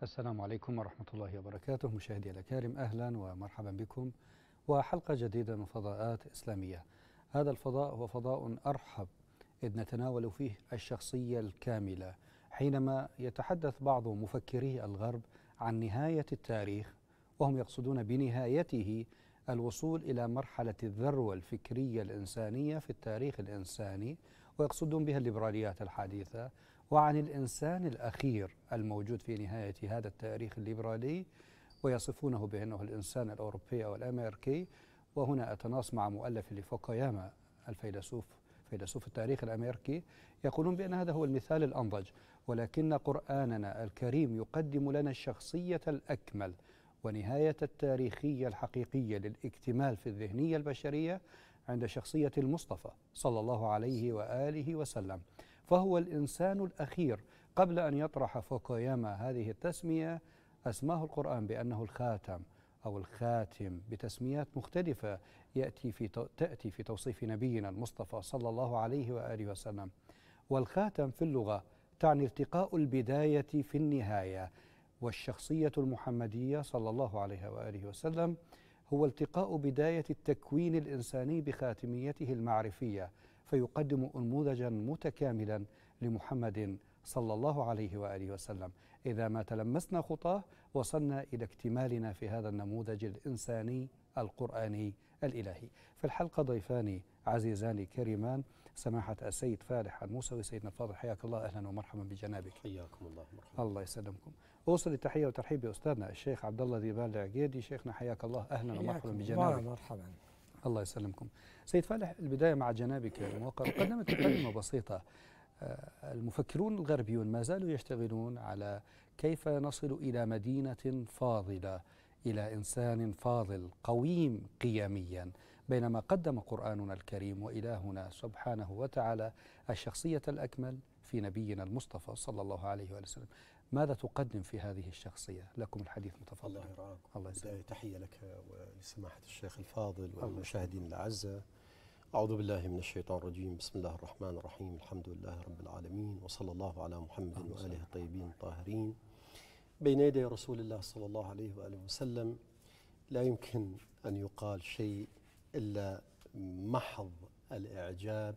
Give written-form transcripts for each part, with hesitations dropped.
السلام عليكم ورحمة الله وبركاته. مشاهدي الأكارم، أهلا ومرحبا بكم وحلقة جديدة من فضاءات إسلامية. هذا الفضاء هو فضاء أرحب إذ نتناول فيه الشخصية الكاملة. حينما يتحدث بعض مفكري الغرب عن نهاية التاريخ، وهم يقصدون بنهايته الوصول إلى مرحلة الذروة الفكرية الإنسانية في التاريخ الإنساني، ويقصدون بها الليبراليات الحديثة، وعن الإنسان الأخير الموجود في نهاية هذا التاريخ الليبرالي، ويصفونه بأنه الإنسان الأوروبي أو الأمريكي. وهنا أتناص مع مؤلف لفوكوياما فيلسوف التاريخ الأمريكي، يقولون بأن هذا هو المثال الأنضج، ولكن قرآننا الكريم يقدم لنا الشخصية الأكمل ونهاية التاريخية الحقيقية للاكتمال في الذهنية البشرية عند شخصية المصطفى صلى الله عليه وآله وسلم. فهو الإنسان الأخير. قبل أن يطرح فوكوياما هذه التسمية، أسماه القرآن بأنه الخاتم أو الخاتم بتسميات مختلفة تأتي في توصيف نبينا المصطفى صلى الله عليه وآله وسلم. والخاتم في اللغة تعني ارتقاء البداية في النهاية، والشخصية المحمدية صلى الله عليه وآله وسلم هو التقاء بداية التكوين الإنساني بخاتميته المعرفية، فيقدم أنموذجا متكاملا لمحمد صلى الله عليه وآله وسلم. إذا ما تلمسنا خطاه وصلنا إلى اكتمالنا في هذا النموذج الإنساني القرآني الإلهي. في الحلقة ضيفان عزيزان كريمان، سماحة السيد فالح الموسوي. سيدنا الفاضل، حياك الله، أهلا ومرحبا بجنابك. حياكم الله، مرحبا. الله يسلمكم. أوصل التحية والترحيب بأستاذنا الشيخ عبد الله ذيبال العقيدي. شيخنا حياك الله، أهلا ومرحبا بجنابك. مرحبا. الله يسلمكم. سيد فالح، البداية مع جنابك الموقر. قدمت كلمة بسيطة. المفكرون الغربيون ما زالوا يشتغلون على كيف نصل إلى مدينة فاضلة، إلى إنسان فاضل قويم قيميا، بينما قدم قرآننا الكريم وإلهنا سبحانه وتعالى الشخصية الأكمل في نبينا المصطفى صلى الله عليه وسلم. ماذا تقدم في هذه الشخصية؟ لكم الحديث، متفضل. الله يرعاكم. الله يسلمك. تحية لك ولسماحة الشيخ الفاضل والمشاهدين الأعزاء. أعوذ بالله من الشيطان الرجيم. بسم الله الرحمن الرحيم. الحمد لله رب العالمين، وصلى الله على محمد وآله الطيبين الطاهرين. بين يدي رسول الله صلى الله عليه وآله وسلم لا يمكن أن يقال شيء إلا محض الإعجاب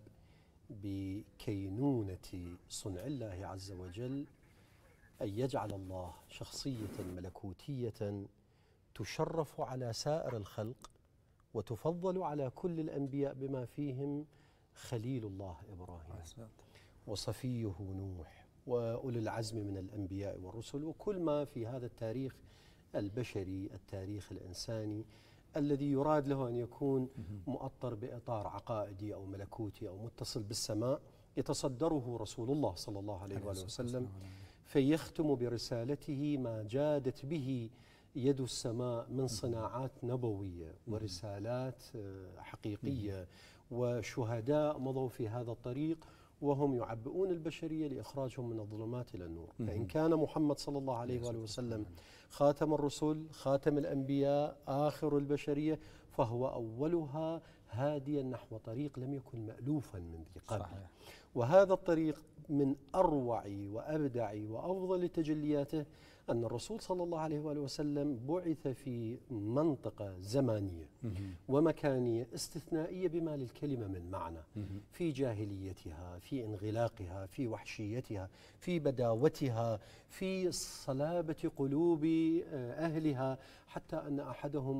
بكينونة صنع الله عز وجل، أن يجعل الله شخصية ملكوتية تشرف على سائر الخلق وتفضل على كل الأنبياء بما فيهم خليل الله إبراهيم وصفيه نوح وأولي العزم من الأنبياء والرسل، وكل ما في هذا التاريخ البشري، التاريخ الإنساني الذي يراد له أن يكون مؤطر بإطار عقائدي أو ملكوتي أو متصل بالسماء، يتصدره رسول الله صلى الله عليه وآله وسلم، فيختم برسالته ما جادت به يد السماء من صناعات نبوية ورسالات حقيقية، وشهداء مضوا في هذا الطريق وهم يعبئون البشرية لإخراجهم من الظلمات إلى النور. فإن كان محمد صلى الله عليه وآله وسلم خاتم الرسل، خاتم الأنبياء، آخر البشرية، فهو أولها هاديا نحو طريق لم يكن مألوفا من ذي قبل. وهذا الطريق من أروع وأبدع وأفضل تجلياته أن الرسول صلى الله عليه وآله وسلم بعث في منطقة زمانية ومكانية استثنائية بما للكلمة من معنى، في جاهليتها، في انغلاقها، في وحشيتها، في بداوتها، في صلابة قلوب أهلها، حتى أن أحدهم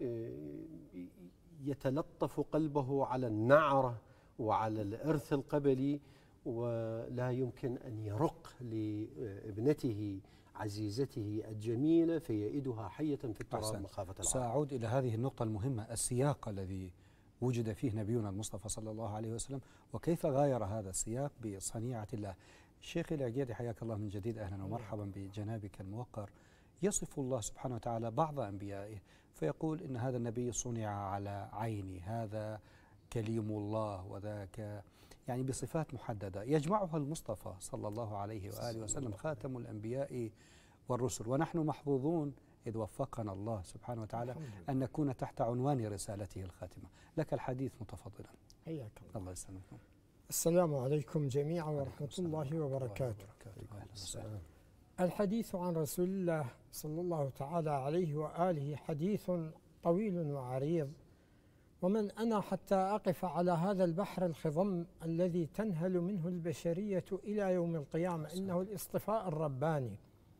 يتلطف قلبه على النعرة وعلى الإرث القبلي، ولا يمكن أن يرق لابنته عزيزته الجميلة فيئدها حية في التراب مخافة العار. سأعود إلى هذه النقطة المهمة، السياق الذي وجد فيه نبينا المصطفى صلى الله عليه وسلم، وكيف غاير هذا السياق بصنيعة الله. الشيخ العقيدي، حياك الله من جديد، أهلا ومرحبا بجنابك الموقر. يصف الله سبحانه وتعالى بعض أنبيائه فيقول إن هذا النبي صنع على عيني، هذا كليم الله، وذاك يعني بصفات محددة يجمعها المصطفى صلى الله عليه وآله وسلم خاتم الأنبياء والرسل. ونحن محظوظون إذ وفقنا الله سبحانه وتعالى أن نكون تحت عنوان رسالته الخاتمة. لك الحديث متفضلا. حياك الله. الله يسلمكم. السلام عليكم جميعا ورحمة الله وبركاته. الحديث عن رسول الله صلى الله تعالى عليه وآله حديث طويل وعريض، ومن أنا حتى أقف على هذا البحر الخضم الذي تنهل منه البشرية إلى يوم القيامة، إنه الاصطفاء الرباني.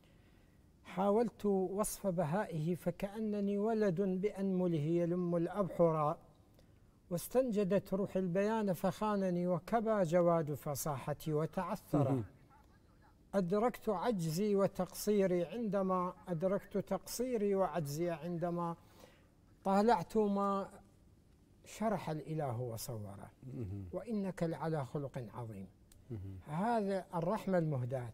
حاولت وصف بهائه فكأنني ولد بأنمله يلم الأبحر، واستنجدت روح البيان فخانني، وكبى جواد فصاحتي وتعثر. أدركت عجزي وتقصيري عندما أدركت تقصيري وعجزي عندما طالعت ما شرح الإله وصوره، وإنك لعلى خلق عظيم. هذا الرحمة المهداة،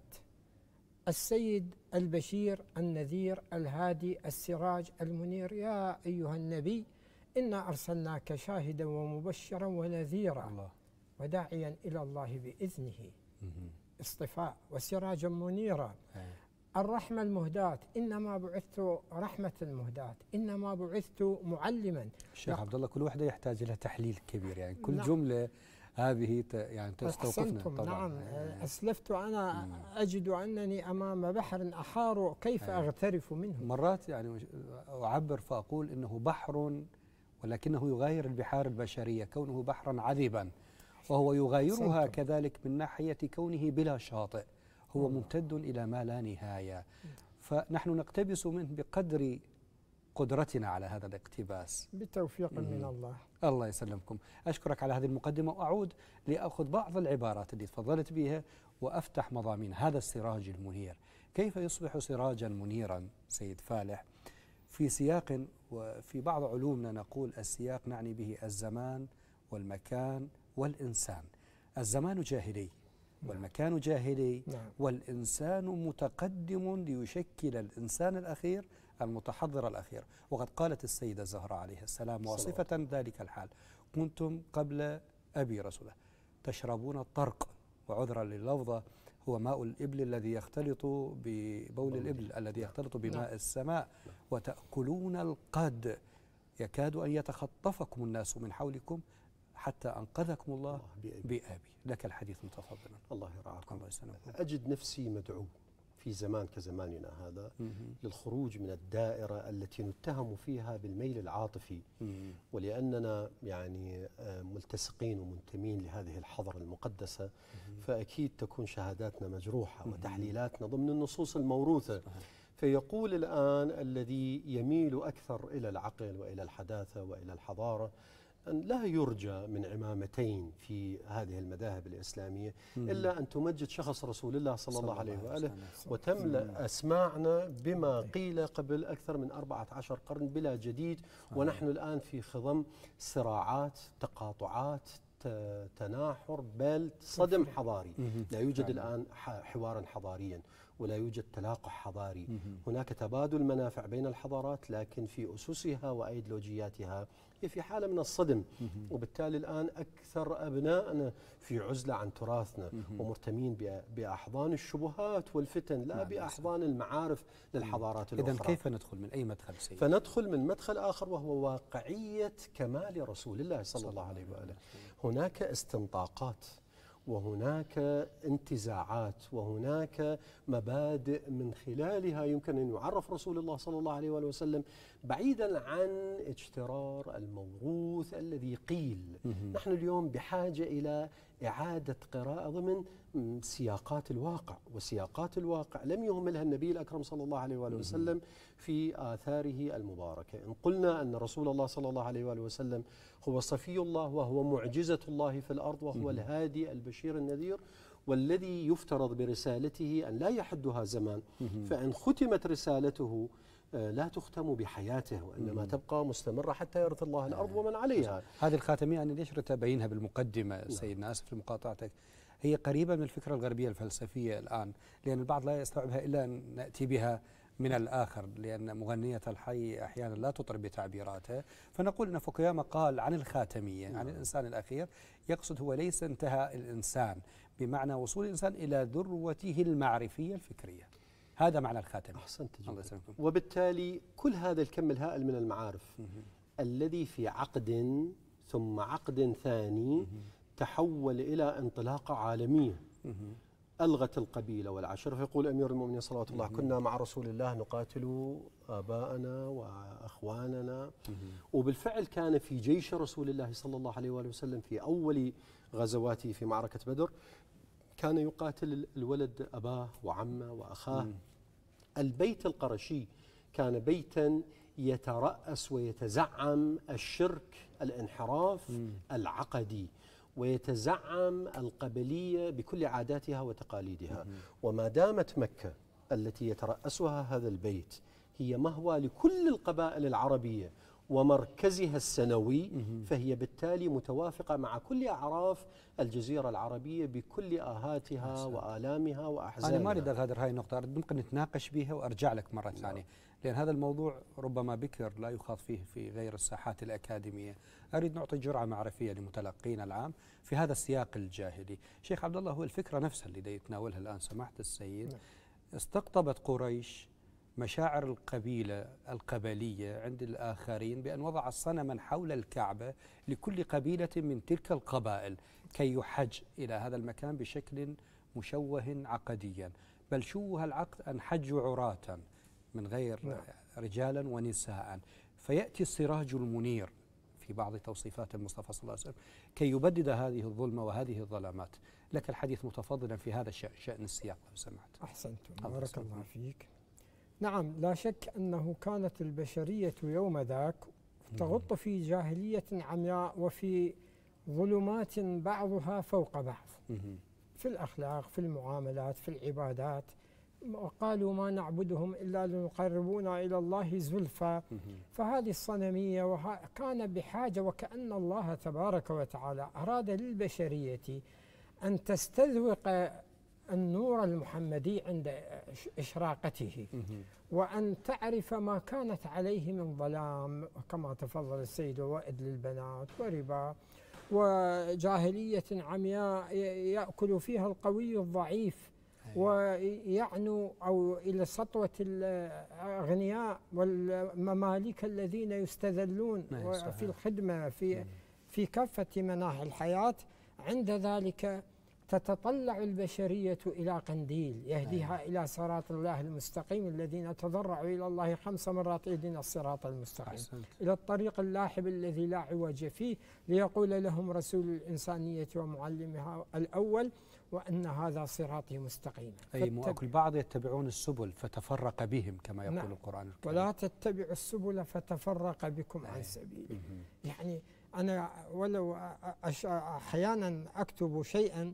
السيد البشير النذير الهادي السراج المنير. يا أيها النبي إنا أرسلناك شاهدا ومبشرا ونذيرا وداعيا إلى الله بإذنه، اصطفاء وسراجا منيرا. الرحمة المهداة، إنما بعثت رحمة المهداة، إنما بعثت معلما. الشيخ عبد الله، كل وحدة يحتاج لها تحليل كبير، يعني كل جملة هذه يعني تستوقفنا طبعا. نعم، أسلفت أنا أجد أنني أمام بحر أحار كيف أغترف منه. مرات يعني أعبر فأقول إنه بحر ولكنه يغاير البحار البشرية، كونه بحرا عذبا، وهو يغايرها كذلك من ناحية كونه بلا شاطئ، هو ممتد إلى ما لا نهاية، فنحن نقتبس منه بقدر قدرتنا على هذا الاقتباس بتوفيق من الله. الله يسلمكم. أشكرك على هذه المقدمة، وأعود لأخذ بعض العبارات اللي تفضلت بها وأفتح مضامين هذا السراج المنير. كيف يصبح سراجا منيرا سيد فالح في سياق، وفي بعض علومنا نقول السياق نعني به الزمان والمكان والإنسان. الزمان جاهلي والمكان جاهلي، والإنسان متقدم ليشكل الإنسان الأخير المتحضر الأخير. وقد قالت السيدة الزهراء عليه السلام واصفة ذلك الحال: كنتم قبل أبي رسوله تشربون الطرق، وعذرا لللفظة هو ماء الإبل الذي يختلط ببول الإبل الذي يختلط بماء السماء، وتأكلون القد، يكاد أن يتخطفكم الناس من حولكم حتى أنقذكم الله بأبي. لك الحديث تفضلا. الله يرعاكم. الله يسلمكم. أجد نفسي مدعو في زمان كزماننا هذا للخروج من الدائرة التي نتهم فيها بالميل العاطفي، ولأننا يعني ملتصقين ومنتمين لهذه الحضرة المقدسة، فأكيد تكون شهاداتنا مجروحة وتحليلاتنا ضمن النصوص الموروثة. فيقول الآن الذي يميل أكثر إلى العقل وإلى الحداثة وإلى الحضارة أن لا يرجى من عمامتين في هذه المذاهب الإسلامية إلا أن تمجد شخص رسول الله صلى الله عليه وآله، وتملأ أسماعنا بما قيل قبل أكثر من 14 قرن بلا جديد، ونحن الآن في خضم صراعات، تقاطعات، تناحر، بل صدم حضاري. لا يوجد الآن حوارا حضاريا ولا يوجد تلاقح حضاري. هناك تبادل منافع بين الحضارات، لكن في أسسها وأيديولوجياتها هي في حالة من الصدم، وبالتالي الآن أكثر أبنائنا في عزلة عن تراثنا ومرتمين بأحضان الشبهات والفتن لا بأحضان المعارف للحضارات الأخرى. إذن كيف ندخل من أي مدخل سيد؟ فندخل من مدخل آخر، وهو واقعية كمال رسول الله صلى الله عليه وآله. هناك استنطاقات وهناك انتزاعات وهناك مبادئ من خلالها يمكن أن يعرف رسول الله صلى الله عليه وآله وسلم بعيدا عن اجترار الموروث الذي قيل. نحن اليوم بحاجة إلى إعادة قراءة ضمن سياقات الواقع، وسياقات الواقع لم يهملها النبي الأكرم صلى الله عليه وآله وسلم في آثاره المباركة. إن قلنا أن رسول الله صلى الله عليه وآله وسلم هو صفي الله وهو معجزة الله في الأرض، وهو الهادي البشير النذير، والذي يفترض برسالته أن لا يحدها زمان، فإن ختمت رسالته لا تختم بحياته، وإنما تبقى مستمرة حتى يرث الله الأرض ومن عليها. هذه الخاتمية أنا ليش تبينها بالمقدمة سيدنا، آسف لمقاطعتك، هي قريبة من الفكرة الغربية الفلسفية الآن، لأن البعض لا يستوعبها إلا أن نأتي بها من الآخر، لأن مغنية الحي أحيانا لا تطرب بتعبيراتها، فنقول أن فوكوياما قال عن الخاتمية عن الإنسان الأخير، يقصد هو ليس انتهى الإنسان بمعنى وصول الإنسان إلى ذروته المعرفية الفكرية، هذا معنى الخاتمية. أحسنت جدا. وبالتالي كل هذا الكم الهائل من المعارف الذي في عقد ثم عقد ثاني تحول إلى انطلاقة عالمية، ألغت القبيلة والعشيرة، فيقول أمير المؤمنين صلوات الله: كنا مع رسول الله نقاتل آباءنا وأخواننا. وبالفعل كان في جيش رسول الله صلى الله عليه وآله وسلم في أول غزواته في معركة بدر كان يقاتل الولد أباه وعمه وأخاه. البيت القرشي كان بيتا يترأس ويتزعم الشرك، الانحراف العقدي، ويتزعم القبلية بكل عاداتها وتقاليدها. وما دامت مكة التي يترأسها هذا البيت هي مهوى لكل القبائل العربية ومركزها السنوي، فهي بالتالي متوافقة مع كل أعراف الجزيرة العربية بكل آهاتها وآلامها وأحزانها. أنا ما أريد أغادر هاي النقطة، ممكن نتناقش بها وأرجع لك مرة ثانية، لأن هذا الموضوع ربما بكر لا يخاض فيه في غير الساحات الأكاديمية. أريد نعطي جرعة معرفية لمتلقينا العام في هذا السياق الجاهلي. شيخ عبد الله، هو الفكرة نفسها اللي يتناولها الآن سماحة السيد، استقطبت قريش مشاعر القبلية عند الآخرين بأن وضع صنما حول الكعبة لكل قبيلة من تلك القبائل كي يحج إلى هذا المكان بشكل مشوه عقديا، بل شوه العقد أن حجوا عراة من غير رجالا ونساء، فيأتي السراج المنير في بعض توصيفات المصطفى صلى الله عليه وسلم كي يبدد هذه الظلمة وهذه الظلامات. لك الحديث متفضلا في هذا شأن السياق لو سمحت. أحسنتم، بارك الله فيك. نعم، لا شك أنه كانت البشرية يوم ذاك تغط في جاهلية عمياء وفي ظلمات بعضها فوق بعض في الأخلاق، في المعاملات، في العبادات. وقالوا ما نعبدهم إلا ليقربونا إلى الله زلفى. فهذه الصنمية كان بحاجة، وكأن الله تبارك وتعالى أراد للبشرية أن تستذوق النور المحمدي عند إشراقته، وأن تعرف ما كانت عليه من ظلام، كما تفضل السيد، ووئد للبنات وربا وجاهلية عمياء يأكل فيها القوي الضعيف، ويعنوا أو إلى سطوة الأغنياء والمماليك الذين يستذلون في الخدمة في كافة مناحي الحياة. عند ذلك تتطلع البشرية إلى قنديل يهديها إلى صراط الله المستقيم، الذين تضرعوا إلى الله 5 مرات اهدنا الصراط المستقيم، إلى الطريق اللاحب الذي لا عوج فيه، ليقول لهم رسول الإنسانية ومعلمها الأول وأن هذا صراطي مستقيما. أي البعض يتبعون السبل فتفرق بهم كما يقول القرآن الكريم، ولا تتبعوا السبل فتفرق بكم عن سبيله. يعني أنا ولو أحيانا أكتب شيئا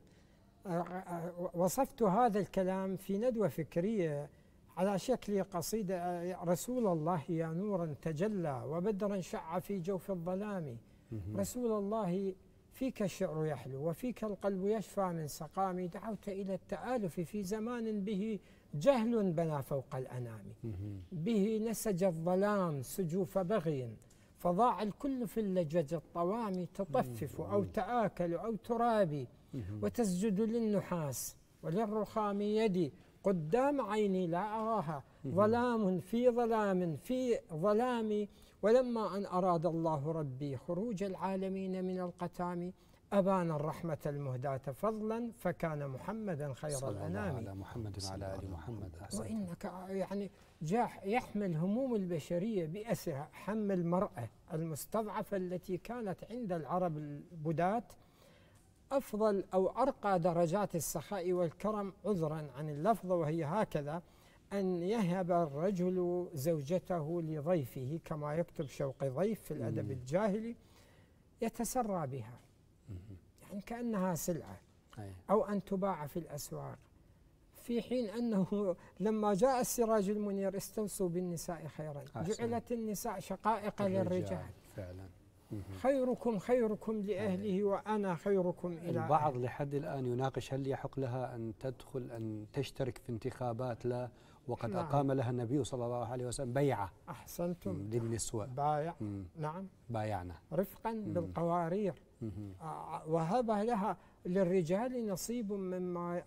وصفت هذا الكلام في ندوة فكرية على شكل قصيدة: رسول الله يا نورا تجلى وبدرا شع في جوف الظلام، رسول الله فيك الشعر يحلو وفيك القلب يشفى من سقام، دعوت إلى التآلف في زمان به جهل بنى فوق الأنام، به نسج الظلام سجوف بغي فضاع الكل في اللجج الطوام، تطفف أو تآكل أو ترابي وتسجد للنحاس وللرخام يدي قدام عيني لا أراها، ظلام في ظلام في ظلام، ولما أن أراد الله ربي خروج العالمين من القتام أبان الرحمة المهداة فضلا فكان محمدا خير الأنام. على محمد وعلى آل محمد. وإنك يعني يحمل هموم البشرية بأسرها، حم المرأة المستضعفة التي كانت عند العرب البداة أفضل أو أرقى درجات السخاء والكرم، عذرا عن اللفظ، وهي هكذا: أن يهب الرجل زوجته لضيفه، كما يكتب شوقي ضيف في الأدب الجاهلي، يتسرى بها يعني كأنها سلعة، أو أن تباع في الأسواق، في حين أنه لما جاء السراج المنير استوصوا بالنساء خيرا، جعلت النساء شقائق للرجال فعلا. خيركم خيركم لأهله وأنا خيركم إلى البعض لحد الآن يناقش هل يحق لها أن تدخل أن تشترك في انتخابات، لا، وقد أقام لها النبي صلى الله عليه وسلم بيعة. أحسنتم، للنسوة بايع. نعم، بايعنا رفقا بالقوارير، وهب لها للرجال نصيب مما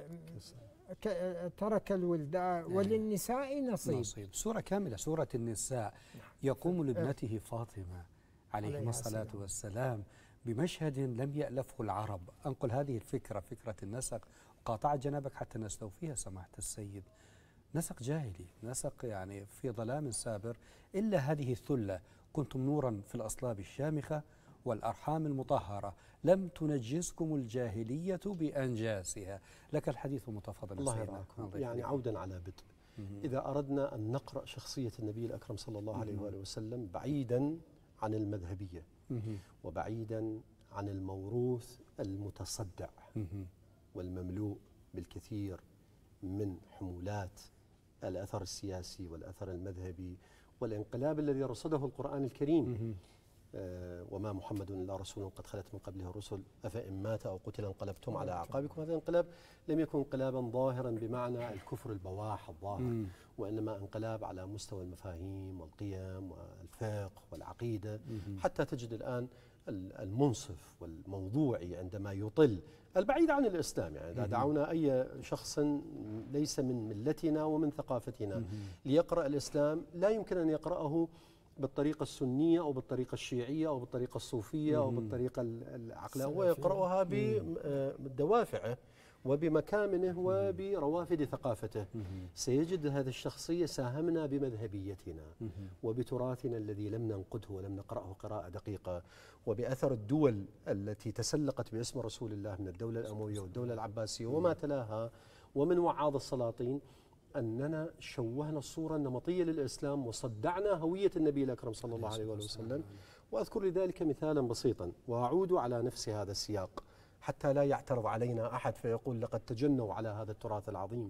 ترك الولدان وللنساء نصيب. سورة كاملة، سورة النساء، يقوم لابنته فاطمة عليه الصلاة والسلام بمشهد لم يألفه العرب. أنقل هذه الفكرة، فكرة النسق، قاطعت جنابك حتى نستوفيها سماحة السيد. نسق جاهلي، نسق يعني في ظلام سابر، إلا هذه الثلة كنتم نورا في الأصلاب الشامخة والأرحام المطهرة، لم تنجسكم الجاهلية بأنجاسها. لك الحديث متفضل. الله يرعاكم. يعني عودا على بدء، إذا أردنا أن نقرأ شخصية النبي الأكرم صلى الله عليه وآله وسلم بعيدا عن المذهبية وبعيدا عن الموروث المتصدع والمملوء بالكثير من حمولات الأثر السياسي والأثر المذهبي والانقلاب الذي رصده القرآن الكريم، وما محمد إلا رسول قد خلت من قبله الرسل أفإن مات أو قتل انقلبتم على أعقابكم. هذا الانقلاب لم يكن انقلابا ظاهرا بمعنى الكفر البواح الظاهر، وإنما انقلاب على مستوى المفاهيم والقيم والفقه والعقيدة، حتى تجد الآن المنصف والموضوعي عندما يطل البعيد عن الإسلام، يعني إذا دعونا أي شخص ليس من ملتنا ومن ثقافتنا ليقرأ الإسلام لا يمكن أن يقرأه بالطريقة السنية أو بالطريقة الشيعية أو بالطريقة الصوفية أو بالطريقة العقلية، هو يقرأها بدوافعه وبمكامنه وبروافد ثقافته. سيجد هذه الشخصية ساهمنا بمذهبيتنا وبتراثنا الذي لم ننقده ولم نقرأه قراءة دقيقة، وبأثر الدول التي تسلقت باسم رسول الله من الدولة الأموية والدولة العباسية وما تلاها ومن وعاظ السلاطين، أننا شوهنا الصورة النمطية للإسلام وصدعنا هوية النبي الأكرم صلى الله عليه وسلم. وأذكر لذلك مثالا بسيطا وأعود على نفس هذا السياق حتى لا يعترض علينا أحد فيقول لقد تجنوا على هذا التراث العظيم.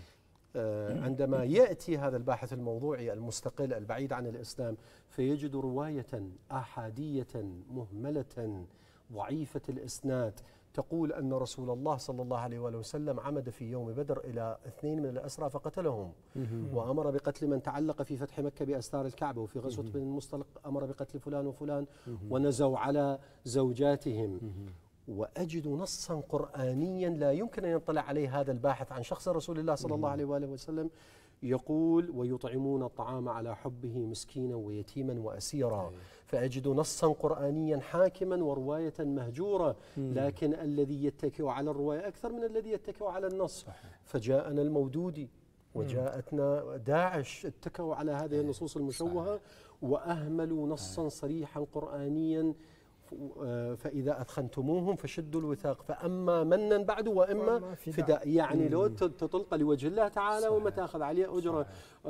عندما يأتي هذا الباحث الموضوعي المستقل البعيد عن الإسلام فيجد رواية أحادية مهملة ضعيفة الإسناد تقول أن رسول الله صلى الله عليه وآله وسلم عمد في يوم بدر إلى 2 من الأسرى فقتلهم، وأمر بقتل من تعلق في فتح مكة بأستار الكعبة، وفي غزوة بن المصطلق أمر بقتل فلان وفلان ونزوا على زوجاتهم. وأجد نصا قرآنيا لا يمكن أن يطلع عليه هذا الباحث عن شخص رسول الله صلى الله عليه وآله وسلم يقول ويطعمون الطعام على حبه مسكينا ويتيما وأسيرا. فأجد نصا قرآنيا حاكما ورواية مهجورة، لكن الذي يتكئ على الرواية أكثر من الذي يتكئ على النص. فجاءنا المودودي وجاءتنا داعش اتكئوا على هذه النصوص المشوهة وأهملوا نصا صريحا قرآنيا، فإذا أثخنتموهم فشدوا الوثاق فأما منا بعد وإما فداء. يعني لو تطلق لوجه الله تعالى وما تأخذ عليه أجرة،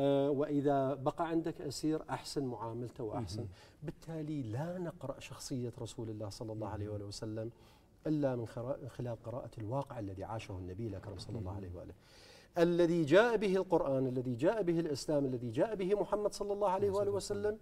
وإذا بقى عندك أسير أحسن معاملته وأحسن. بالتالي لا نقرأ شخصية رسول الله صلى الله عليه وآله وسلم إلا من خلال قراءة الواقع الذي عاشه النبي الأكرم صلى الله عليه وآله، الذي جاء به القرآن، الذي جاء به الإسلام، الذي جاء به محمد صلى الله عليه وآله وسلم،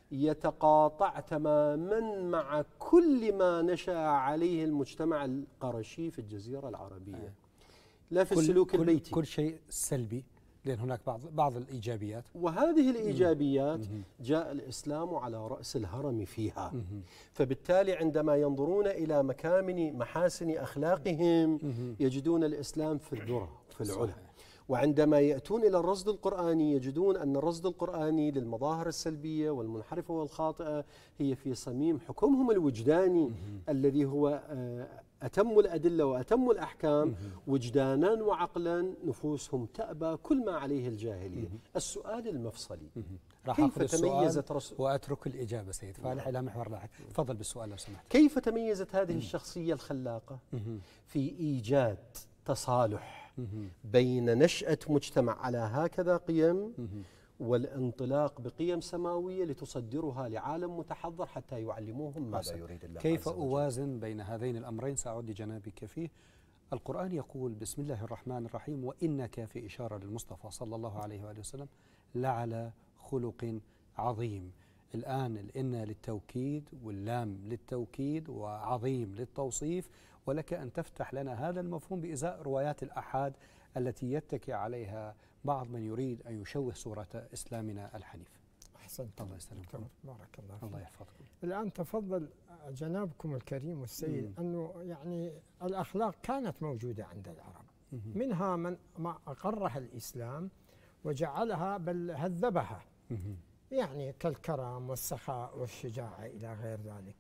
يتقاطع تماما مع كل ما نشأ عليه المجتمع القرشي في الجزيرة العربية، لا في السلوك البيتي. كل شيء سلبي، لأن هناك بعض الإيجابيات، وهذه الإيجابيات جاء الإسلام على رأس الهرم فيها. فبالتالي عندما ينظرون إلى مكامن محاسن أخلاقهم يجدون الإسلام في الذرة في العلا، وعندما يأتون إلى الرصد القرآني يجدون أن الرصد القرآني للمظاهر السلبية والمنحرفة والخاطئة هي في صميم حكمهم الوجداني الذي هو أتم الأدلة وأتم الأحكام وجدانا وعقلا. نفوسهم تأبى كل ما عليه الجاهلية. السؤال المفصلي كيف تميزت وأترك الإجابة سيد فالح إلى محور لاحق. تفضل بالسؤال لو سمحت. كيف تميزت هذه الشخصية الخلاقة في إيجاد تصالح بين نشأة مجتمع على هكذا قيم والانطلاق بقيم سماوية لتصدرها لعالم متحضر حتى يعلموهم ماذا يريد الله؟ كيف أوازن بين هذين الأمرين؟ سأعود لجنابك فيه. القرآن يقول بسم الله الرحمن الرحيم وإنك، في إشارة للمصطفى صلى الله عليه وآله وسلم، لعلى خلق عظيم. الآن الإن للتوكيد واللام للتوكيد وعظيم للتوصيف، ولك أن تفتح لنا هذا المفهوم بإزاء روايات الأحاد التي يتكي عليها بعض من يريد أن يشوه صورة إسلامنا الحنيف. أحسنت، الله يسلمكم، بارك الله فيك. الله يحفظكم. الآن تفضل جنابكم الكريم والسيد أنه يعني الأخلاق كانت موجودة عند العرب، منها من ما أقرها الإسلام وجعلها بل هذبها، يعني كالكرم والسخاء والشجاعة إلى غير ذلك.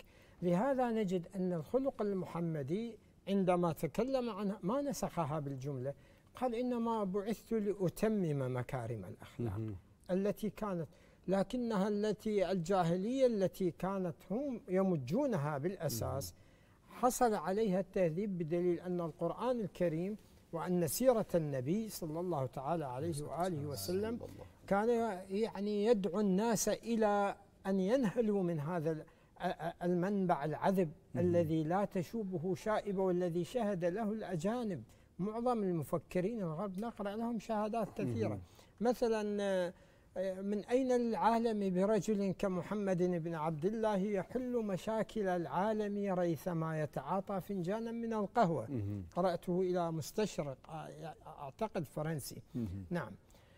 لهذا نجد أن الخلق المحمدي عندما تكلم عنها ما نسخها بالجملة، قال إنما بعثت لأتمم مكارم الأخلاق التي كانت، لكنها التي الجاهلية التي كانت هم يمجونها بالأساس حصل عليها التهذيب بدليل أن القرآن الكريم وأن سيرة النبي صلى الله تعالى عليه وآله وسلم كان يعني يدعو الناس إلى أن ينهلوا من هذا المنبع العذب الذي لا تشوبه شائبة، والذي شهد له الأجانب. معظم المفكرين الغرب نقرأ لهم شهادات كثيرة. مثلا من أين العالم برجل كمحمد بن عبد الله يحل مشاكل العالم ريثما يتعاطى فنجانا من القهوة. قرأته إلى مستشرق أعتقد فرنسي. نعم.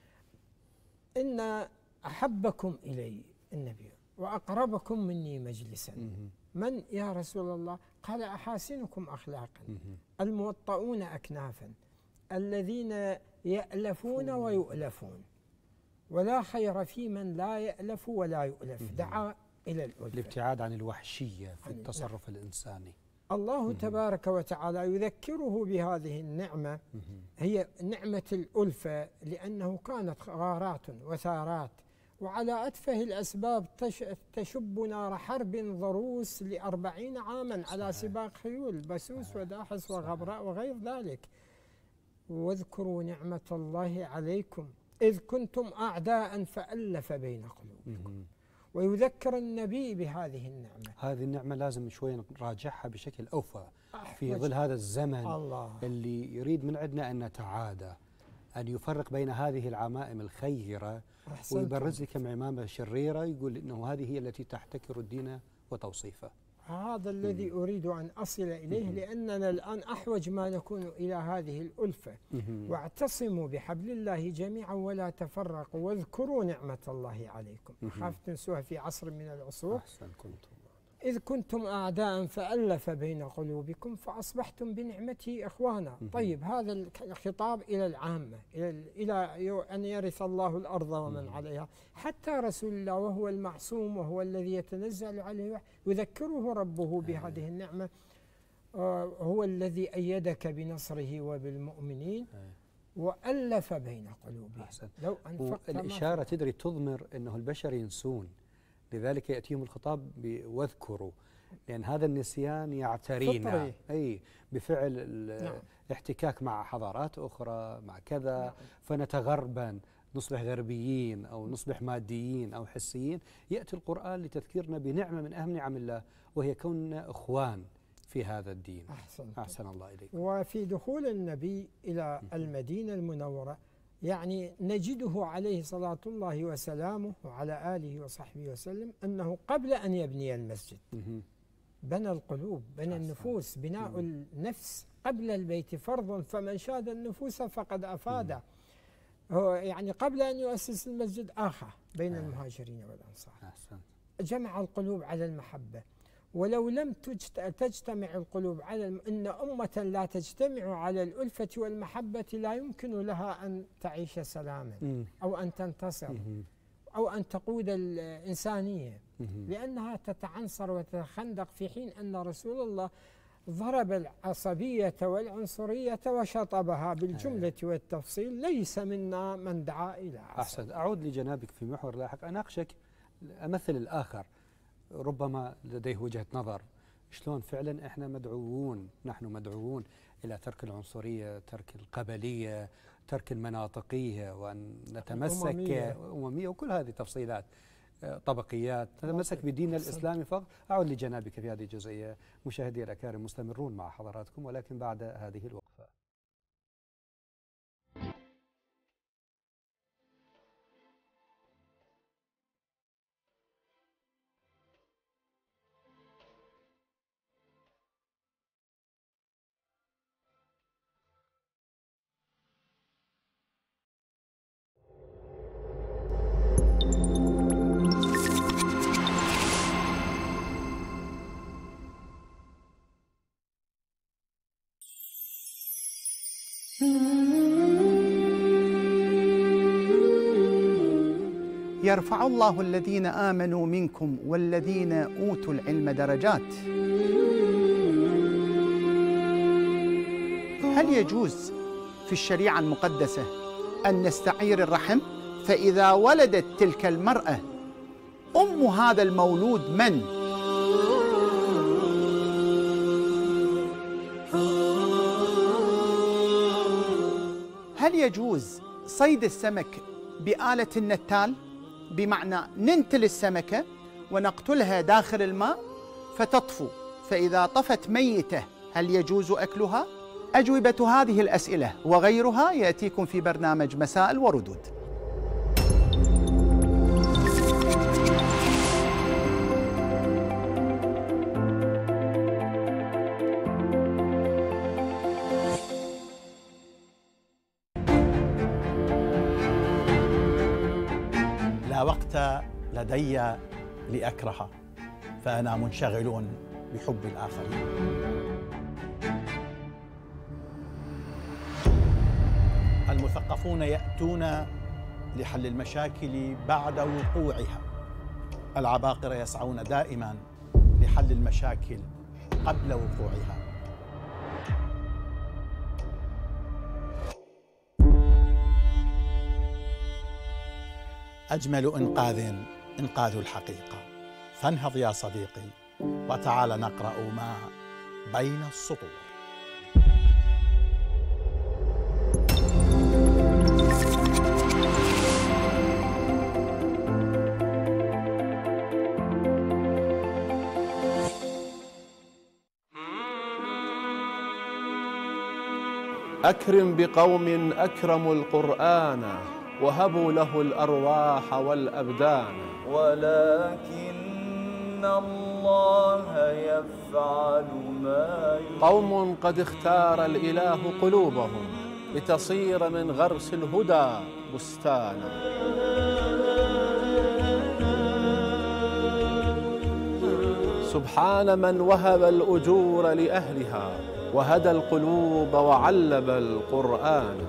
إن أحبكم إلي النبي وأقربكم مني مجلسا من يا رسول الله؟ قال أحاسنكم أخلاقا الموطؤون أكنافا الذين يألفون ويؤلفون، ولا خير في من لا يألف ولا يؤلف. دعا إلى الألفة، الابتعاد عن الوحشية في التصرف الإنساني. الله تبارك وتعالى يذكره بهذه النعمة، هي نعمة الألفة، لأنه كانت غارات وثارات، وعلى أتفه الأسباب تشب نار حرب ضروس ل40 عاما على سباق خيول بسوس وداحس وغبراء وغير ذلك. واذكروا نعمة الله عليكم إذ كنتم أعداء فألف بين قلوبكم. ويذكر النبي بهذه النعمة. هذه النعمة لازم شوي نراجعها بشكل أوفى في ظل هذا الزمن اللي يريد من عندنا أن نتعادى، أن يفرق بين هذه العمائم الخيرة ويبرز لك عمامة شريرة يقول إنه هذه هي التي تحتكر الدين وتوصيفه. هذا الذي أريد أن أصل إليه، لأننا الآن أحوج ما نكون إلى هذه الألفة. واعتصموا بحبل الله جميعا ولا تفرقوا واذكروا نعمة الله عليكم. أخاف تنسوها في عصر من العصور. إذ كنتم أعداء فألف بين قلوبكم فأصبحتم بنعمته إخوانا. طيب، هذا الخطاب إلى العامة، إلى أن يرث الله الأرض ومن عليها. حتى رسول الله وهو المعصوم وهو الذي يتنزل عليه يذكره ربه بهذه النعمة. هو الذي أيدك بنصره وبالمؤمنين وألف بين قلوبهم. لو أنفقت الإشارة تدري تضمر أنه البشر ينسون، لذلك يأتيهم الخطاب واذكروا، لأن هذا النسيان يعترينا أي بفعل الاحتكاك مع حضارات أخرى مع كذا، فنتغربن، نصبح غربيين أو نصبح ماديين أو حسيين. يأتي القرآن لتذكيرنا بنعمة من أهم نعم الله، وهي كوننا إخوان في هذا الدين. أحسن الله إليك. وفي دخول النبي إلى المدينة المنورة يعني نجده عليه صلاة الله وسلامه وعلى آله وصحبه وسلم أنه قبل أن يبني المسجد بنى القلوب، بنى النفوس. بناء النفس قبل البيت فرض، فمن شاد النفوس فقد أفاد. هو يعني قبل أن يؤسس المسجد آخى بين المهاجرين والأنصار. جمع القلوب على المحبة. ولو لم تجتمع القلوب على إن أمة لا تجتمع على الألفة والمحبة لا يمكن لها أن تعيش سلاما أو أن تنتصر أو أن تقود الإنسانية، لأنها تتعنصر وتتخندق، في حين أن رسول الله ضرب العصبية والعنصرية وشطبها بالجملة والتفصيل. ليس منا من دعا إلى عصر. أحسن. أعود لجنابك في محور لاحق، أناقشك أمثل الآخر ربما لديه وجهة نظر. شلون فعلا احنا مدعوون، نحن مدعوون إلى ترك العنصرية، ترك القبلية، ترك المناطقية، وأن نتمسك أممية وكل هذه تفصيلات طبقيات، نتمسك بديننا الإسلامي فقط. أعود لجنابك في هذه الجزئية. مشاهدي الأكارم مستمرون مع حضراتكم، ولكن بعد هذه الوقفة. يرفع الله الذين آمنوا منكم والذين أوتوا العلم درجات. هل يجوز في الشريعة المقدسة أن نستعير الرحم؟ فإذا ولدت تلك المرأة أم هذا المولود من؟ هل يجوز صيد السمك بآلة النتال؟ بمعنى ننتل السمكة ونقتلها داخل الماء فتطفو، فإذا طفت ميتة هل يجوز أكلها؟ أجوبة هذه الأسئلة وغيرها يأتيكم في برنامج مسائل وردود. لا وقت لدي لأكره، فأنا منشغل بحب الآخرين. المثقفون يأتون لحل المشاكل بعد وقوعها، العباقرة يسعون دائما لحل المشاكل قبل وقوعها. أجمل إنقاذ الحقيقة، فانهض يا صديقي وتعال نقرأ ما بين السطور. أكرم بقوم أكرموا القرآن وهبوا له الأرواح والأبدان، ولكن الله يفعل ما يريد. قوم قد اختار الإله قلوبهم لتصير من غرس الهدى بستانا. سبحان من وهب الأجور لأهلها وهدى القلوب وعلب القرآن.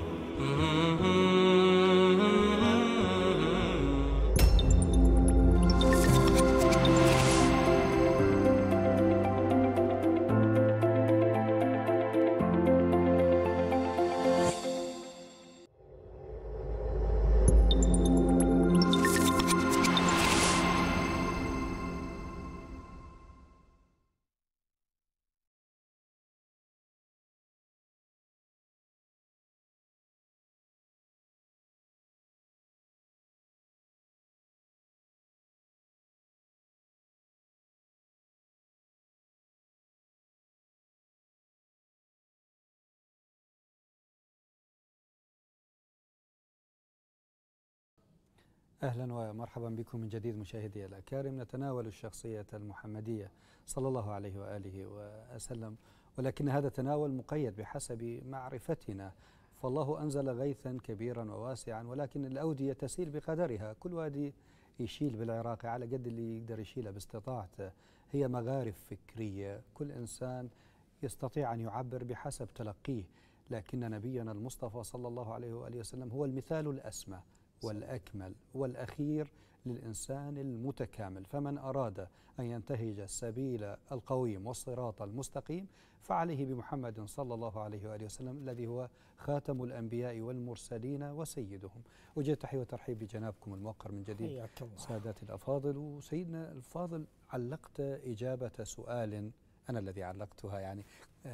أهلا ومرحبا بكم من جديد مشاهدي الأكارم. نتناول الشخصية المحمدية صلى الله عليه وآله وسلم، ولكن هذا التناول مقيد بحسب معرفتنا، فالله أنزل غيثا كبيرا وواسعا، ولكن الأودية تسيل بقدرها، كل وادي يشيل بالعراق على قد اللي يقدر يشيله باستطاعته. هي مغارف فكرية، كل إنسان يستطيع أن يعبر بحسب تلقيه، لكن نبينا المصطفى صلى الله عليه وآله وسلم هو المثال الأسمى والأكمل والأخير للإنسان المتكامل. فمن أراد أن ينتهج السبيل القويم والصراط المستقيم فعليه بمحمد صلى الله عليه وآله وسلم الذي هو خاتم الأنبياء والمرسلين وسيدهم. وجد تحية وترحيب بجنابكم الموقر من جديد ساداتي الأفاضل. وسيدنا الفاضل، علقت إجابة سؤال أنا الذي علقتها، يعني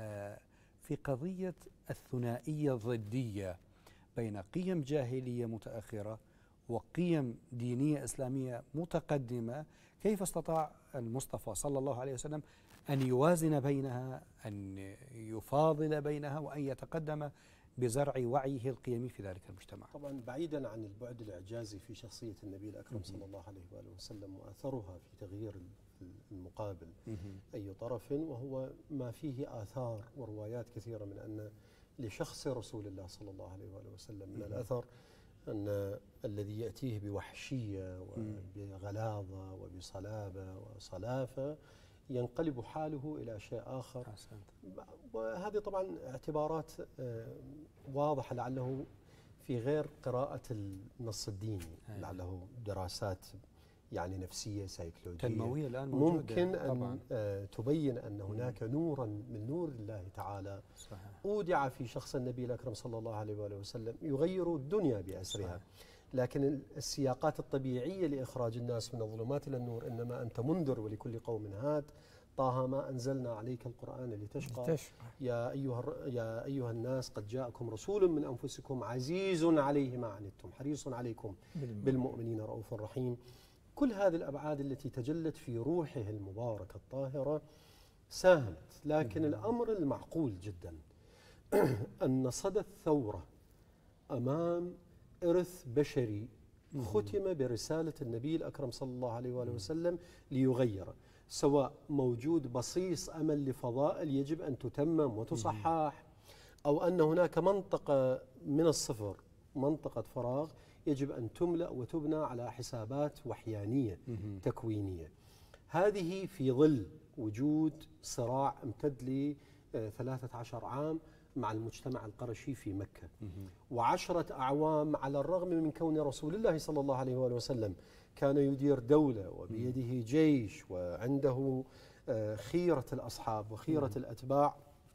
في قضية الثنائية الضدية بين قيم جاهلية متأخرة وقيم دينية إسلامية متقدمة. كيف استطاع المصطفى صلى الله عليه وسلم أن يوازن بينها، أن يفاضل بينها، وأن يتقدم بزرع وعيه القيمي في ذلك المجتمع؟ طبعا بعيدا عن البعد الإعجازي في شخصية النبي الأكرم صلى الله عليه وآله وسلم وأثرها في تغيير المقابل أي طرف، وهو ما فيه آثار وروايات كثيرة من أن لشخص رسول الله صلى الله عليه وآله وسلم من الأثر أن الذي يأتيه بوحشية وبغلاظة وبصلابة وصلافة ينقلب حاله إلى شيء آخر. وهذه طبعا اعتبارات واضحة لعله في غير قراءة النص الديني لعله دراسات يعني نفسية سيكولوجية تنموية الآن موجودة ممكن أن طبعاً. تبين أن هناك نورا من نور الله تعالى صحيح. أودع في شخص النبي الأكرم صلى الله عليه وآله وسلم يغير الدنيا بأسرها. صحيح. لكن السياقات الطبيعية لإخراج الناس من الظلمات إلى النور إنما أنت منذر ولكل قوم هاد. طه ما أنزلنا عليك القرآن لتشقى يا أيها الناس قد جاءكم رسول من أنفسكم عزيز عليه ما عنتم حريص عليكم بالمؤمنين رؤوف رحيم. كل هذه الأبعاد التي تجلت في روحه المباركة الطاهرة ساهمت. لكن الأمر المعقول جدا أن صدى الثورة أمام إرث بشري ختم برسالة النبي الأكرم صلى الله عليه وآله وسلم ليغيره، سواء موجود بصيص أمل لفضائل يجب أن تتمم وتصحح، أو أن هناك منطقة من الصفر، منطقة فراغ يجب أن تملأ وتبنى على حسابات وحيانية تكوينية. هذه في ظل وجود صراع امتد ل 13 عام مع المجتمع القرشي في مكة، و10 أعوام على الرغم من كون رسول الله صلى الله عليه وآله وسلم كان يدير دولة وبيده جيش وعنده خيرة الأصحاب وخيرة الأتباع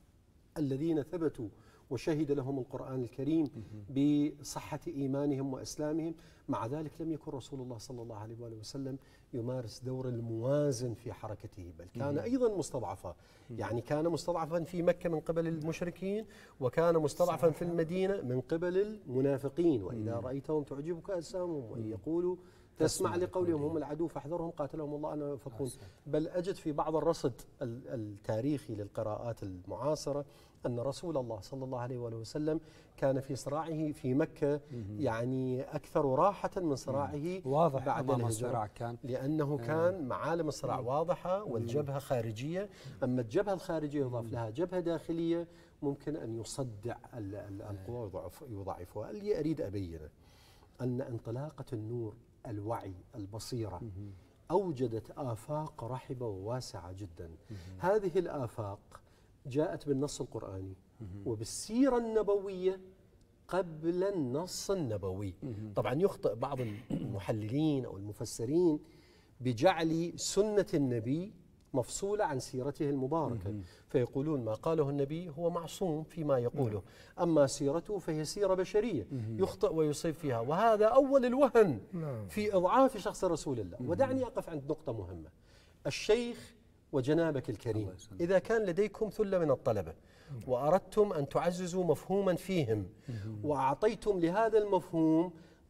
الذين ثبتوا وشهد لهم القرآن الكريم بصحة إيمانهم وإسلامهم. مع ذلك لم يكن رسول الله صلى الله عليه وآله وسلم يمارس دور الموازن في حركته، بل كان أيضا مستضعفا. يعني كان مستضعفا في مكة من قبل المشركين، وكان مستضعفا في المدينة من قبل المنافقين. وإذا رأيتهم تعجبك أجسامهم وإن يقولوا تسمع لقولهم هم العدو فاحذرهم قاتلهم الله أنهم يؤفكون. بل أجد في بعض الرصد التاريخي للقراءات المعاصرة أن رسول الله صلى الله عليه وآله وسلم كان في صراعه في مكة يعني أكثر راحة من صراعه واضح بعد الهجرة، كان لأنه كان معالم الصراع واضحة والجبهة خارجية. أما الجبهة الخارجية يضاف لها جبهة داخلية ممكن أن يصدع القوى ويضعفها. اللي أريد أبينه أن انطلاقة النور الوعي البصيرة أوجدت آفاق رحبة وواسعة جدا. هذه الآفاق جاءت بالنص القرآني وبالسيرة النبوية قبل النص النبوي. طبعا يخطئ بعض المحللين أو المفسرين بجعل سنة النبي مفصولة عن سيرته المباركة، فيقولون ما قاله النبي هو معصوم فيما يقوله، أما سيرته فهي سيرة بشرية يخطئ ويصيب فيها، وهذا أول الوهن في إضعاف شخص رسول الله. ودعني أقف عند نقطة مهمة. الشيخ وجنابك الكريم إذا كان لديكم ثلة من الطلبة وأردتم أن تعززوا مفهوما فيهم وأعطيتم لهذا المفهوم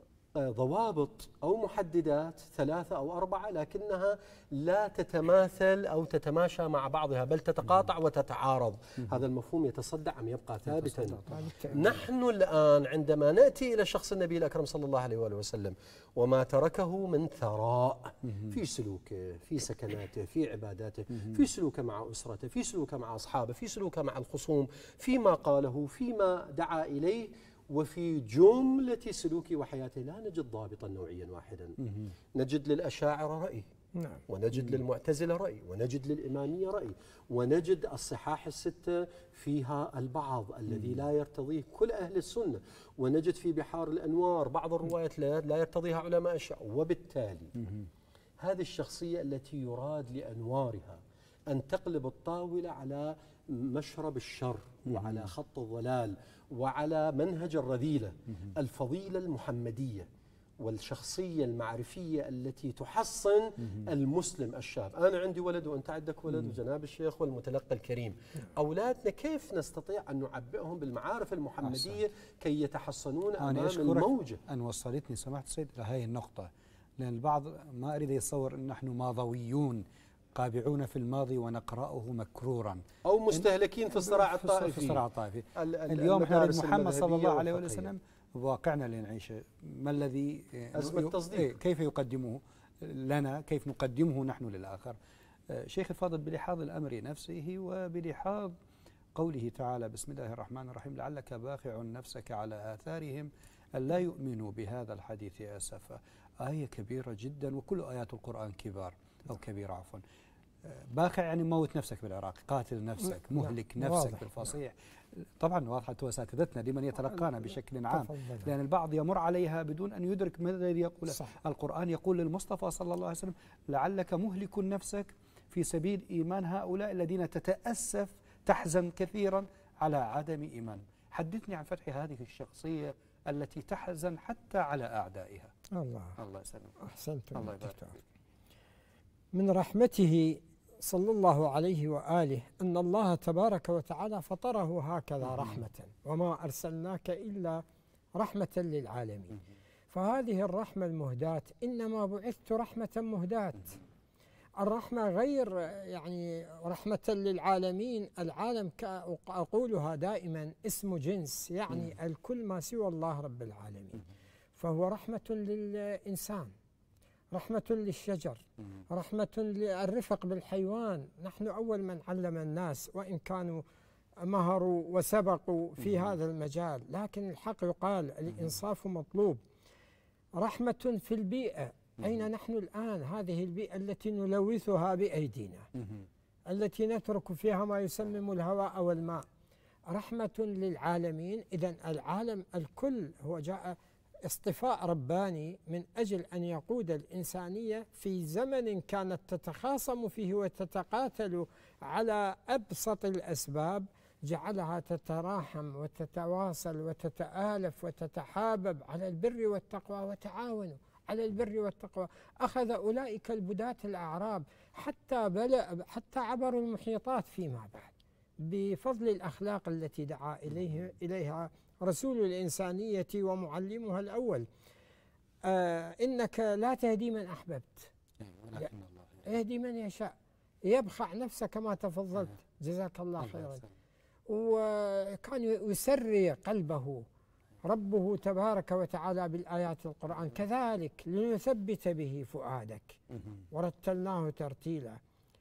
ضوابط أو محددات 3 أو 4 لكنها لا تتماثل أو تتماشى مع بعضها بل تتقاطع وتتعارض، هذا المفهوم يتصدع أم يبقى ثابتا؟ نحن الآن عندما نأتي إلى شخص النبي الأكرم صلى الله عليه وآله وسلم وما تركه من ثراء في سلوكه، في سكناته، في عباداته، في سلوكه مع أسرته، في سلوكه مع أصحابه، في سلوكه مع الخصوم، فيما قاله، فيما دعا إليه، وفي جملة سلوكه وحياته لا نجد ضابطا نوعيا واحدا. نجد للأشاعرة رأي، ونجد للمعتزلة رأي، ونجد للإمامية رأي، ونجد الصحاح الستة فيها البعض الذي لا يرتضيه كل أهل السنة، ونجد في بحار الأنوار بعض الروايات لا يرتضيها علماء الشيعة. وبالتالي هذه الشخصية التي يراد لأنوارها أن تقلب الطاولة على مشرب الشر وعلى خط الضلال وعلى منهج الرذيلة، الفضيلة المحمدية والشخصية المعرفية التي تحصن المسلم الشاب. أنا عندي ولد وأنت عندك ولد وجناب الشيخ والمتلقى الكريم، أولادنا كيف نستطيع أن نعبئهم بالمعارف المحمدية كي يتحصنون أمام الموجة؟ أن وصلتني سماحة السيد لهذه النقطة، لأن البعض ما أريد يتصور أن نحن ماضويون قابعون في الماضي ونقرأه مكرورا أو مستهلكين في الصراع الطائفي. في الصراع الطائفي. اليوم احنا نريد محمد صلى الله عليه وسلم بواقعنا اللي نعيشه، ما الذي أزمة تصديق كيف يقدمه لنا، كيف نقدمه نحن للآخر. شيخ الفاضل بلحاظ الأمر نفسه وبلحاظ قوله تعالى بسم الله الرحمن الرحيم لعلك باخع نفسك على آثارهم أن لا يؤمنوا بهذا الحديث أسفا، آية كبيرة جدا، وكل آيات القرآن كبار أو كبيرة عفوا. باقع يعني موت نفسك بالعراق، قاتل نفسك، مهلك نفسك واضح. بالفصيح. طبعا واضحة واساتذتنا لمن يتلقانا بشكل عام، تفضل. لأن البعض يمر عليها بدون أن يدرك ما الذي يقوله. صح. القرآن يقول للمصطفى صلى الله عليه وسلم: لعلك مهلك نفسك في سبيل إيمان هؤلاء الذين تتأسف تحزن كثيرا على عدم إيمان. حدثني عن فتح هذه الشخصية التي تحزن حتى على أعدائها. الله يسلمك. أحسنتم. الله يبارك فيك. من رحمته صلى الله عليه وآله أن الله تبارك وتعالى فطره هكذا رحمة، وما أرسلناك إلا رحمة للعالمين. فهذه الرحمة المهداة، إنما بعثت رحمة مهداة. الرحمة غير يعني رحمة للعالمين. العالم أقولها دائما اسم جنس، يعني الكل ما سوى الله رب العالمين. فهو رحمة للإنسان، رحمة للشجر، رحمة للرفق بالحيوان. نحن أول من علم الناس، وإن كانوا مهروا وسبقوا في هذا المجال، لكن الحق يقال الإنصاف مطلوب. رحمة في البيئة. أين نحن الآن؟ هذه البيئة التي نلوثها بأيدينا، التي نترك فيها ما يسمم الهواء والماء. رحمة للعالمين. إذن العالم الكل هو جاء اصطفاء رباني من أجل أن يقود الإنسانية في زمن كانت تتخاصم فيه وتتقاتل على أبسط الأسباب، جعلها تتراحم وتتواصل وتتآلف وتتحابب على البر والتقوى، وتعاونوا على البر والتقوى. أخذ أولئك البداة الأعراب حتى عبروا المحيطات فيما بعد بفضل الأخلاق التي دعا إليها رسول الإنسانية ومعلمها الأول. إنك لا تهدي من أحببت، يهدي من يشاء. يبخع نفسه كما تفضلت، جزاك الله خيرا. وكان يسري قلبه ربه تبارك وتعالى بالآيات القرآن، كذلك لنثبت به فؤادك ورتلناه ترتيلا.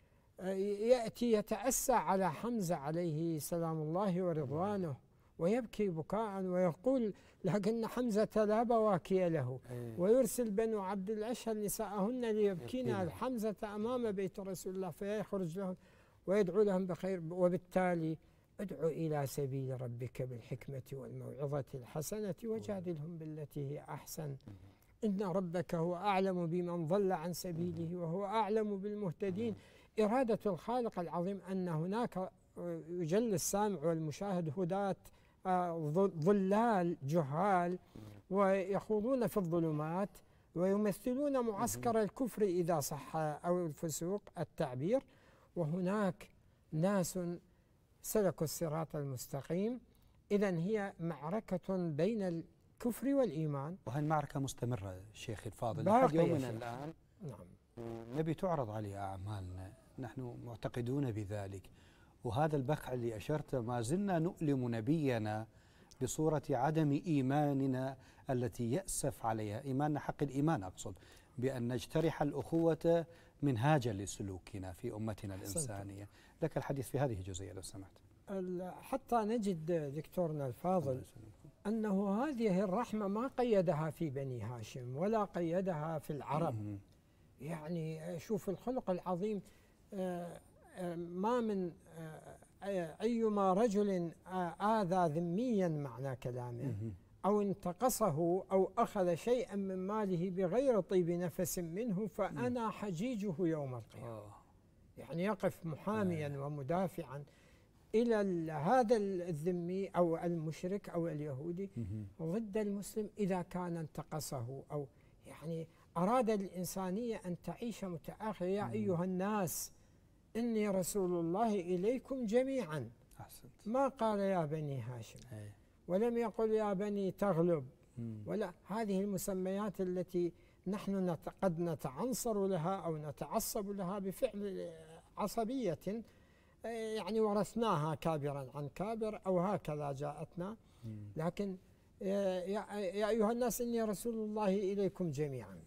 يأتي يتأسى على حمزة عليه سلام الله ورضوانه، ويبكي بكاء ويقول: لكن حمزة لا بواكي له. ويرسل بنو عبد الأشهل نساءهن ليبكين الحمزة أمام بيت رسول الله، فيخرج لهم ويدعو لهم بخير. وبالتالي ادعو إلى سبيل ربك بالحكمة والموعظة الحسنة وجادلهم بالتي هي أحسن، إن ربك هو أعلم بمن ضل عن سبيله وهو أعلم بالمهتدين. إرادة الخالق العظيم أن هناك يجل السامع والمشاهد هداة ضلال جهال، ويخوضون في الظلمات ويمثلون معسكر الكفر إذا صح أو الفسوق التعبير. وهناك ناس سلكوا الصراط المستقيم. إذن هي معركة بين الكفر والإيمان، وهي المعركة مستمرة شيخ الفاضل باقية لحد يومنا الآن. نعم. نبي تعرض عليه أعمالنا، نحن معتقدون بذلك. وهذا البقع اللي أشرت، ما زلنا نؤلم نبينا بصورة عدم إيماننا التي يأسف عليها، إيماننا حق الإيمان أقصد، بأن نجترح الأخوة منهاجا لسلوكنا في أمتنا الإنسانية. لك الحديث في هذه الجزئية لو سمحت. حتى نجد دكتورنا الفاضل أنه هذه الرحمة ما قيدها في بني هاشم ولا قيدها في العرب. يعني شوف الخلق العظيم، ما من أيما رجل آذى ذميا معنى كلامه أو انتقصه أو أخذ شيئا من ماله بغير طيب نفس منه فأنا حجيجه يوم القيامة. يعني يقف محاميا ومدافعا إلى هذا الذمي أو المشرك أو اليهودي ضد المسلم إذا كان انتقصه أو يعني أراد الإنسانية أن تعيش متآخية. يا أيها الناس إني رسول الله إليكم جميعا. ما قال يا بني هاشم، ولم يقل يا بني تغلب، ولا هذه المسميات التي نحن قد نتعنصر لها أو نتعصب لها بفعل عصبية يعني ورثناها كابرا عن كابر أو هكذا جاءتنا. لكن يا أيها الناس إني رسول الله إليكم جميعا.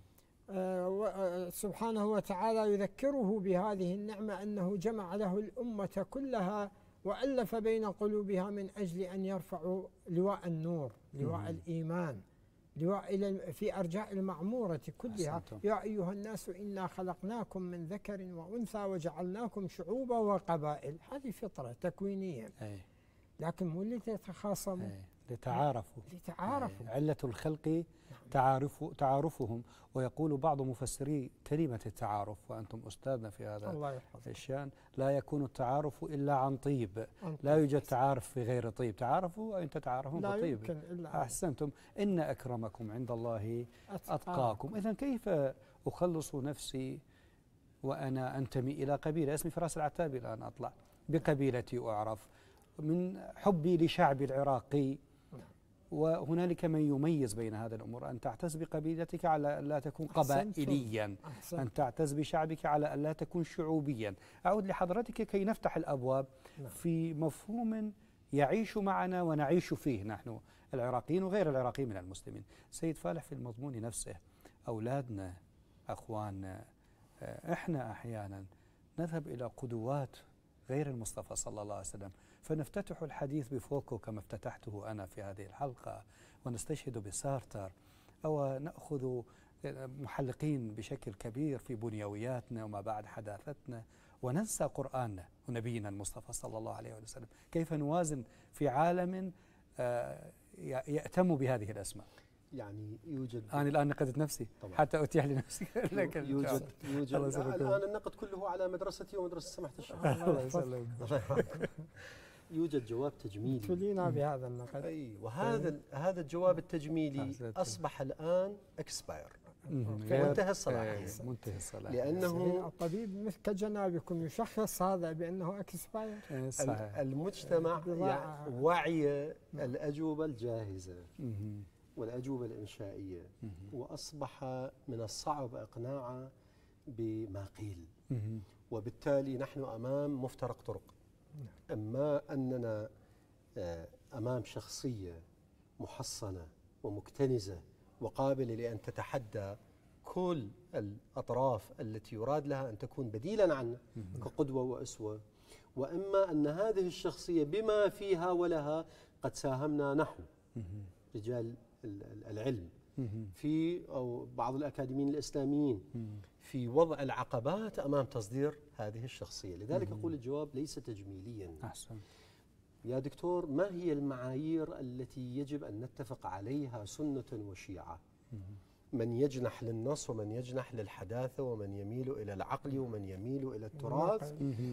سبحانه وتعالى يذكره بهذه النعمة أنه جمع له الأمة كلها وألف بين قلوبها من أجل أن يرفعوا لواء النور، لواء الإيمان. في أرجاء المعمورة كلها. أحسنتم. يا أيها الناس إنا خلقناكم من ذكر وأنثى وجعلناكم شعوبا وقبائل. هذه فطرة تكوينية، أي. لكن مو اللي تتخاصموا، أي. لتعارفوا. لتعارفوا. علة الخلق تعارفهم. ويقول بعض مفسري كلمة التعارف، وأنتم أستاذنا في هذا الله يحفظك. الشأن، لا يكون التعارف إلا عن طيب. لا يوجد تعارف في غير طيب. تعارفوا وإن تتعارفون لا بطيب. يمكن إلا أحسنتم. إن أكرمكم عند الله أتقاكم. إذن كيف أخلص نفسي وأنا أنتمي إلى قبيلة؟ اسمي فراس العتابي الآن، أطلع بقبيلتي وأعرف من حبي لشعبي العراقي. وهنالك من يميز بين هذه الأمور، أن تعتز بقبيلتك على أن لا تكون قبائليا، أن تعتز بشعبك على أن لا تكون شعوبيا. أعود لحضرتك كي نفتح الأبواب في مفهوم يعيش معنا ونعيش فيه نحن العراقيين وغير العراقيين من المسلمين. سيد فالح، في المضمون نفسه أولادنا، أخواننا، إحنا أحيانا نذهب إلى قدوات غير المصطفى صلى الله عليه وسلم، فنفتتح الحديث بفوكو كما افتتحته أنا في هذه الحلقة، ونستشهد بسارتر، أو نأخذ محلقين بشكل كبير في بنيوياتنا وما بعد حداثتنا، وننسى قرآننا ونبينا المصطفى صلى الله عليه وسلم. كيف نوازن في عالم يأتم بهذه الأسماء؟ يعني يوجد، أنا الآن نقدت نفسي طبعا حتى أتيح لنفسي. يوجد الآن النقد كله على مدرستي ومدرسة سماحة الشيخ. الله يسلمك. يوجد جواب تجميلي تلينا بهذا النقد. أي، وهذا الجواب التجميلي أصبح الآن اكسباير، منتهى الصلاحية. منتهى الصلاحية، لأنه الطبيب كجنابكم يشخص هذا بأنه اكسباير. المجتمع وعي الأجوبة الجاهزة والأجوبة الإنشائية، وأصبح من الصعب إقناعه بما قيل، وبالتالي نحن أمام مفترق طرق. أما أننا أمام شخصية محصنة ومكتنزة وقابلة لأن تتحدى كل الأطراف التي يراد لها أن تكون بديلا عنه كقدوة وأسوة، وإما أن هذه الشخصية بما فيها ولها قد ساهمنا نحن رجال العلم في أو بعض الأكاديميين الإسلاميين في وضع العقبات أمام تصدير هذه الشخصية. لذلك أقول الجواب ليس تجميليا. أحسن. يا دكتور، ما هي المعايير التي يجب أن نتفق عليها سنة وشيعة؟ من يجنح للنص ومن يجنح للحداثة ومن يميل إلى العقل ومن يميل إلى التراث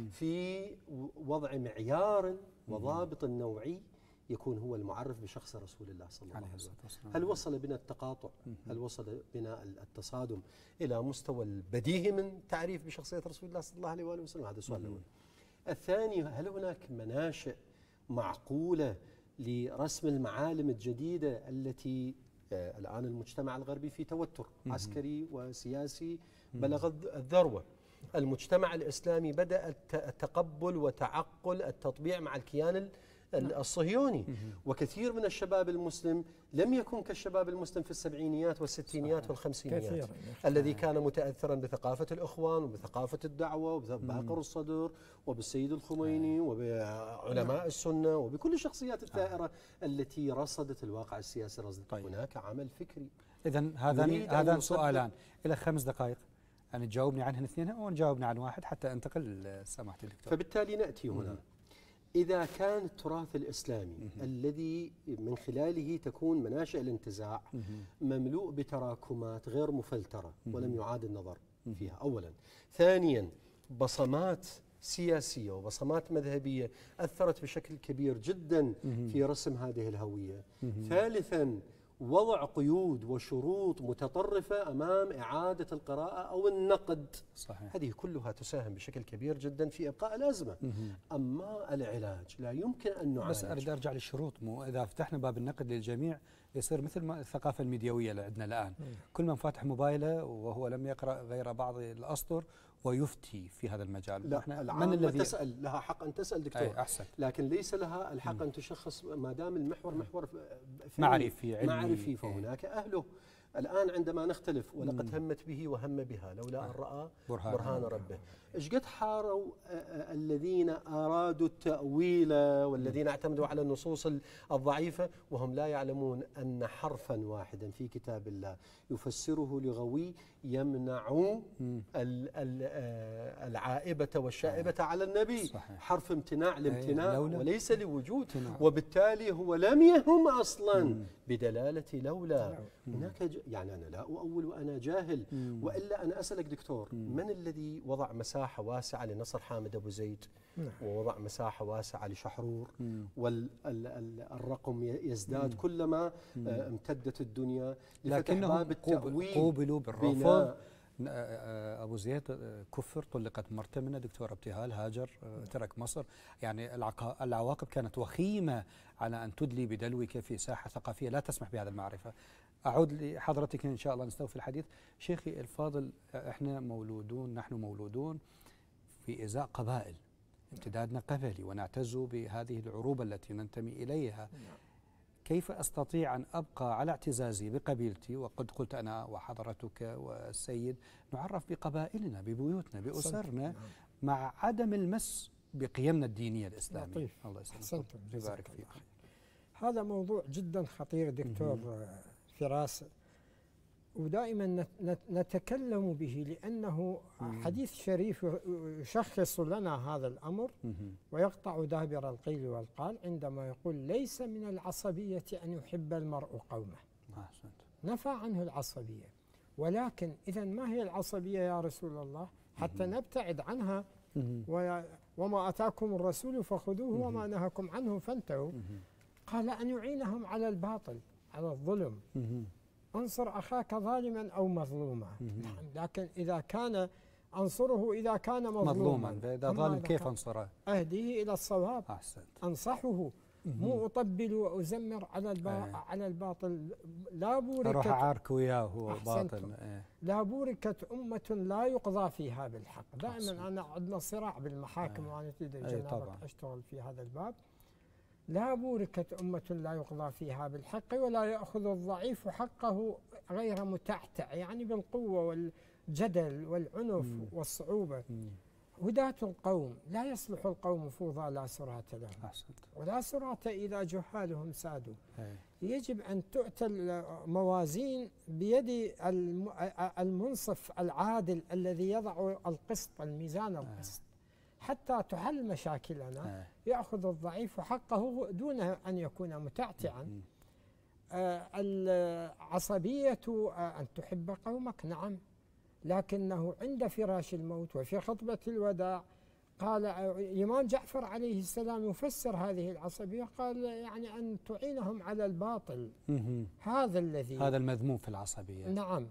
في وضع معيار وضابط نوعي يكون هو المعرف بشخص رسول الله صلى الله عليه وسلم. هل وصل بنا التقاطع؟ هل وصل بنا التصادم إلى مستوى البديهي من تعريف بشخصية رسول الله صلى الله عليه وآله وسلم؟ هذا السؤال الأول. الثاني، هل هناك مناشئ معقولة لرسم المعالم الجديدة التي الآن المجتمع الغربي في توتر عسكري وسياسي بلغ الذروة؟ المجتمع الإسلامي بدأ التقبل وتعقل التطبيع مع الكيان الصهيوني، وكثير من الشباب المسلم لم يكن كالشباب المسلم في السبعينيات والستينيات والخمسينيات الذي كان متأثرا بثقافة الإخوان وبثقافة الدعوة وبباقر الصدر وبالسيد الخميني وبعلماء السنة وبكل الشخصيات الثائرة التي رصدت الواقع السياسي. هناك عمل فكري. إذن هذان سؤالان إلى 5 دقائق، أن تجاوبني عنهن اثنين ونجاوبني عن واحد حتى أنتقل سماحة الدكتور. فبالتالي نأتي هنا، إذا كان التراث الإسلامي الذي من خلاله تكون مناشئ الانتزاع مملوء بتراكمات غير مفلترة ولم يعاد النظر فيها أولا، ثانيا بصمات سياسية وبصمات مذهبية أثرت بشكل كبير جدا في رسم هذه الهوية، ثالثا وضع قيود وشروط متطرفة أمام إعادة القراءة أو النقد. صحيح. هذه كلها تساهم بشكل كبير جدا في إبقاء الأزمة. أما العلاج لا يمكن أن نعالج. بس أريد أرجع للشروط، مو إذا فتحنا باب النقد للجميع يصير مثل ما الثقافة الميديوية اللي عندنا الآن، كل من فاتح موبايله وهو لم يقرأ غير بعض الأسطر ويفتي في هذا المجال. لا، من الذي تسأل لها حق أن تسأل دكتور، أحسن. لكن ليس لها الحق أن تشخص ما دام المحور محور معرفي علمي. فهناك أهله. الآن عندما نختلف ولقد همت به وهم بها لولا أن رأى برهان ربه. إيش قد حاروا الذين أرادوا التأويل والذين اعتمدوا على النصوص الضعيفة وهم لا يعلمون أن حرفا واحدا في كتاب الله يفسره لغوي يمنع العائبة والشائبة على النبي. صحيح. حرف امتناع لامتناع وليس لوجود، وبالتالي هو لم يهم أصلا بدلالة لولا. هناك يعني أنا لا أؤول وأنا جاهل، وإلا أنا أسألك دكتور، من الذي وضع مساحة واسعة لنصر حامد أبو زيد ووضع مساحة واسعة لشحرور، والرقم يزداد كلما امتدت الدنيا لفتح باب التأويل قوبلوا بالرفض. أبو زيد كفر، طلقت مرته منه دكتور ابتهال، هاجر، ترك مصر. يعني العواقب كانت وخيمة على أن تدلي بدلوك في ساحة ثقافية لا تسمح بهذا المعرفة. أعود لحضرتك إن شاء الله نستوفي الحديث. شيخي الفاضل، نحن مولودون في إزاء قبائل، امتدادنا قبلي ونعتز بهذه العروبة التي ننتمي إليها. كيف أستطيع أن أبقى على اعتزازي بقبيلتي؟ وقد قلت أنا وحضرتك والسيد نعرف بقبائلنا، ببيوتنا، بأسرنا، مع عدم المس بقيمنا الدينية الإسلامية. الله يسلمك ويبارك فيك. هذا موضوع جدا خطير دكتور فراس، ودائما نتكلم به لأنه حديث شريف يشخص لنا هذا الأمر ويقطع دابر القيل والقال عندما يقول: ليس من العصبية أن يحب المرء قومه. نفى عنه العصبية، ولكن إذا ما هي العصبية يا رسول الله حتى نبتعد عنها؟ وما أتاكم الرسول فخذوه وما نهاكم عنه فانتهوا. قال: أن يعينهم على الباطل، على الظلم. انصر أخاك ظالما أو مظلوما. لكن إذا كان أنصره إذا كان مظلوما، إذا ظالم كيف أنصره؟ أهديه إلى الصواب. أنصحه، مو أطبل وأزمر على الباطل. لا بوركت أروح أعارك وياه باطل. لا بوركت أمة لا يقضى فيها بالحق. دائما أنا عندنا صراع بالمحاكم، وأنا تدري جنابك أشتغل في هذا الباب. لا بوركت أمة لا يقضى فيها بالحق ولا يأخذ الضعيف حقه غير متعتع، يعني بالقوة والجدل والعنف والصعوبة. هداة القوم لا يصلح القوم فوضى لا سرعة لهم، ولا سرعة إذا جهالهم سادوا. يجب أن تؤتى الموازين بيد المنصف العادل الذي يضع القسط، الميزان القسط، حتى تحل مشاكلنا. يأخذ الضعيف حقه دون أن يكون متعتعا. العصبية أن تحب قومك، نعم، لكنه عند فراش الموت وفي خطبة الوداع قال الإمام جعفر عليه السلام يفسر هذه العصبية، قال يعني أن تعينهم على الباطل. هذا المذموم في العصبية. نعم.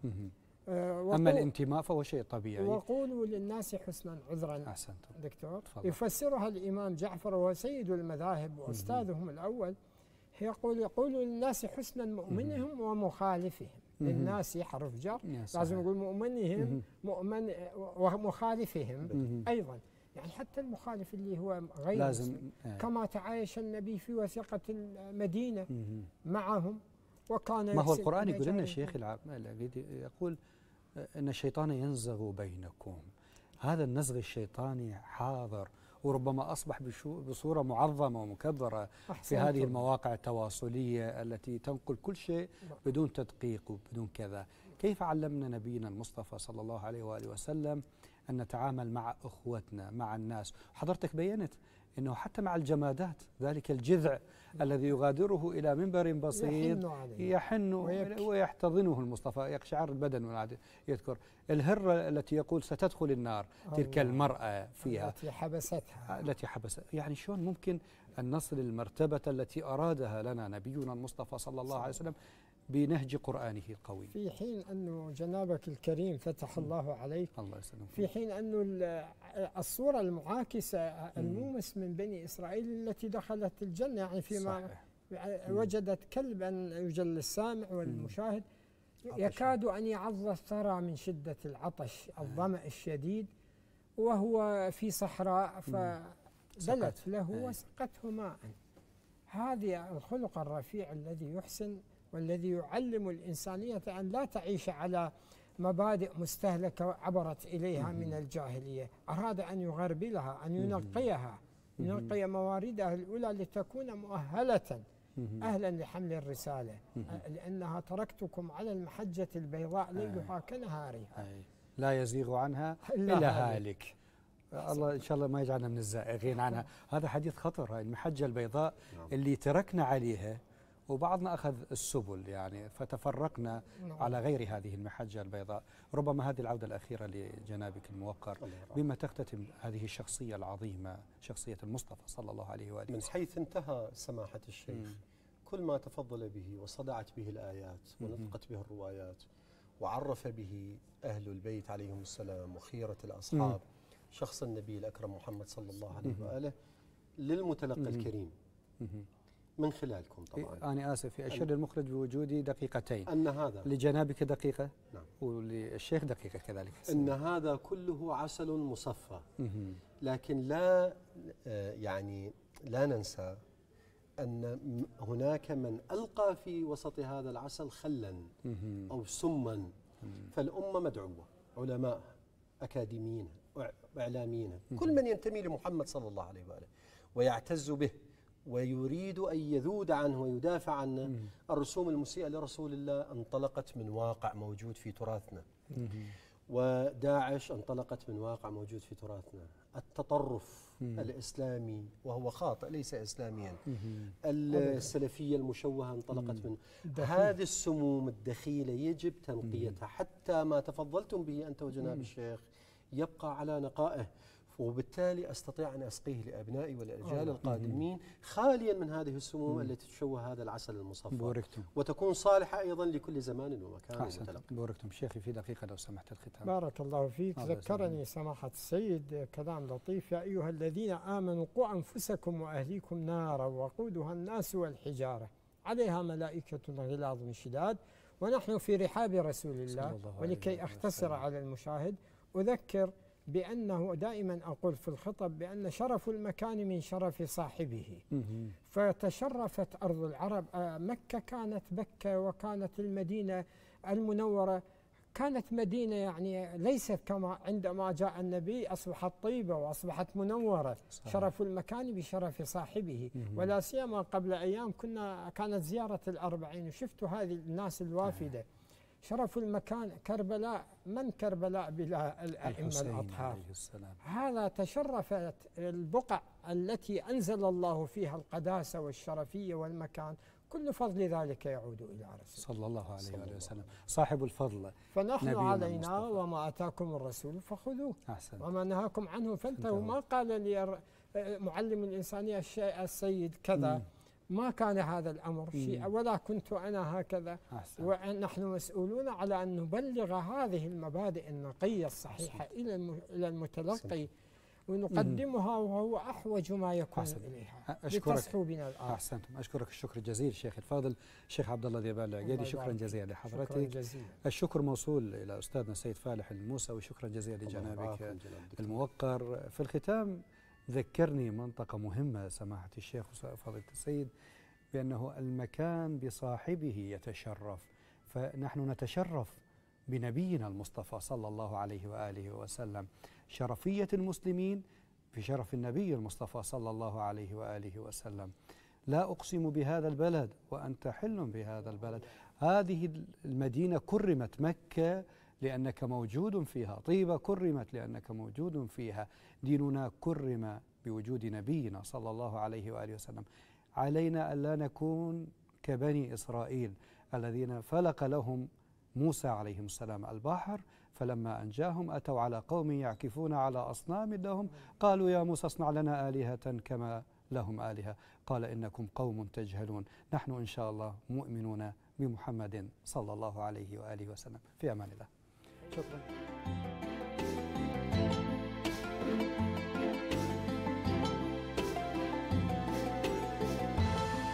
أما الانتماء فهو شيء طبيعي. وقولوا للناس حسنا عذرا. أحسنتم دكتور. تفضل. يفسرها الإمام جعفر وهو سيد المذاهب وأستاذهم الأول. يقول للناس حسنا مؤمنهم ومخالفهم. للناس حرف جر، لازم يقول مؤمنهم مؤمن ومخالفهم أيضا، يعني حتى المخالف اللي هو غير لازم كما تعايش النبي في وثيقة المدينة معهم. وكان ما هو القرآن يقول لنا الشيخ يقول أن الشيطان ينزغ بينكم. هذا النزغ الشيطاني حاضر، وربما أصبح بصورة معظمة ومكبرة في هذه المواقع التواصلية التي تنقل كل شيء بدون تدقيق وبدون كذا. كيف علمنا نبينا المصطفى صلى الله عليه وآله وسلم أن نتعامل مع أخوتنا، مع الناس؟ حضرتك بيّنت أنه حتى مع الجمادات، ذلك الجذع الذي يغادره إلى منبر بسيط يحن ويحتضنه المصطفى، يقشعر البدن من يذكر الهرة التي يقول ستدخل النار، تلك المرأة فيها التي حبستها. يعني شلون ممكن أن نصل المرتبة التي أرادها لنا نبينا المصطفى صلى الله عليه وسلم بنهج قرآنه القوي، في حين أنه جنابك الكريم فتح الله عليك، الله يسلمك، في حين أنه الصورة المعاكسة المومس من بني إسرائيل التي دخلت الجنة، يعني فيما وجدت كلبا يجل السامع والمشاهد يكاد أن يعض الثرى من شدة العطش، الظمأ الشديد، وهو في صحراء فدلت له وسقته ماء. هذا الخلق الرفيع الذي يحسن والذي يعلم الإنسانية أن لا تعيش على مبادئ مستهلكة عبرت إليها من الجاهلية. أراد أن يغربلها، أن ينقيها، ينقي مواردها الأولى لتكون مؤهلة أهلا لحمل الرسالة، لأنها تركتكم على المحجة البيضاء ليلها كنهارها لا يزيغ عنها إلا هالك. الله إن شاء الله ما يجعلنا من الزائغين عنها. هذا حديث خطر، هاي المحجة البيضاء اللي تركنا عليها وبعضنا أخذ السبل يعني فتفرقنا على غير هذه المحجة البيضاء. ربما هذه العودة الأخيرة لجنابك الموقر بما تختتم هذه الشخصية العظيمة، شخصية المصطفى صلى الله عليه وآله وسلم. من حيث انتهى سماحة الشيخ كل ما تفضل به وصدعت به الآيات ونطقت به الروايات وعرف به أهل البيت عليهم السلام وخيرة الأصحاب شخص النبي الأكرم محمد صلى الله عليه وآله للمتلقي الكريم من خلالكم. طبعا أنا آسف أشر المخرج بوجودي دقيقتين، أن هذا لجنابك دقيقة نعم وللشيخ دقيقة كذلك، أن هذا كله عسل مصفى، لكن لا يعني لا ننسى أن هناك من ألقى في وسط هذا العسل خلا أو سما، فالأمة مدعوة، علماء، أكاديميين، إعلاميين، كل من ينتمي لمحمد صلى الله عليه وآله ويعتز به ويريد أن يذود عنه ويدافع عنه. الرسوم المسيئة لرسول الله انطلقت من واقع موجود في تراثنا، وداعش انطلقت من واقع موجود في تراثنا، التطرف الإسلامي وهو خاطئ ليس إسلاميا، السلفية المشوهة انطلقت من هذه السموم الدخيلة يجب تنقيتها حتى ما تفضلتم به أنت وجناب الشيخ يبقى على نقائه، وبالتالي أستطيع أن أسقيه لأبنائي والأجيال القادمين خاليا من هذه السموم التي تشوه هذا العسل المصفى، بوركتم. وتكون صالحة أيضا لكل زمان ومكان. بوركتم. شيخي في دقيقة لو سمحت الختام. بارك الله فيك. ذكرني سماحة السيد كلام لطيف: يا أيها الذين آمنوا قوا أنفسكم وأهليكم نارا وقودها الناس والحجارة عليها ملائكة غلاظ شداد. ونحن في رحاب رسول الله، ولكي أختصر على المشاهد أذكر بأنه دائما أقول في الخطب بأن شرف المكان من شرف صاحبه، فتشرفت أرض العرب. مكة كانت بكة، وكانت المدينة المنورة كانت مدينة يعني ليست كما عندما جاء النبي أصبحت طيبة وأصبحت منورة. صحيح. شرف المكان بشرف صاحبه، ولا سيما قبل أيام كانت زيارة الأربعين وشفتوا هذه الناس الوافدة. شرف المكان كربلاء، من كربلاء بلا الأئمة الأطهار؟ هذا تشرفت البقع التي أنزل الله فيها القداسة والشرفية والمكان، كل فضل ذلك يعود إلى رسول صلى الله عليه وآله وسلم صاحب الفضل. فنحن علينا وما آتاكم الرسول فخذوه وما نهاكم عنه فانتهوا. ما قال لي معلم الإنسانية السيد كذا، ما كان هذا الأمر شيء، ولا كنت أنا هكذا. ونحن مسؤولون على أن نبلغ هذه المبادئ النقية الصحيحة إلى المتلقي ونقدمها وهو أحوج ما يكون إليها لتصحو بنا الآن. أحسنتم. أشكرك الشكر الجزيل شيخ الفاضل الشيخ عبد الله ديبال العقيدي، شكرا جزيلا لحضرتك. الشكر موصول إلى أستاذنا السيد فالح الموسى، وشكرا جزيلا لجنابك الموقر. في الختام ذكرني منطقة مهمة سماحة الشيخ فضيلة السيد، بأنه المكان بصاحبه يتشرف، فنحن نتشرف بنبينا المصطفى صلى الله عليه وآله وسلم. شرفية المسلمين في شرف النبي المصطفى صلى الله عليه وآله وسلم. لا أقسم بهذا البلد وأنت حل بهذا البلد. هذه المدينة كرمت، مكة لأنك موجود فيها، طيبة كرمت لأنك موجود فيها، ديننا كرم بوجود نبينا صلى الله عليه وآله وسلم. علينا ألا نكون كبني إسرائيل الذين فلق لهم موسى عليه السلام البحر، فلما أنجاهم أتوا على قوم يعكفون على أصنام لهم، قالوا يا موسى اصنع لنا آلهة كما لهم آلهة، قال إنكم قوم تجهلون. نحن إن شاء الله مؤمنون بمحمد صلى الله عليه وآله وسلم. في أمان الله. شكرا.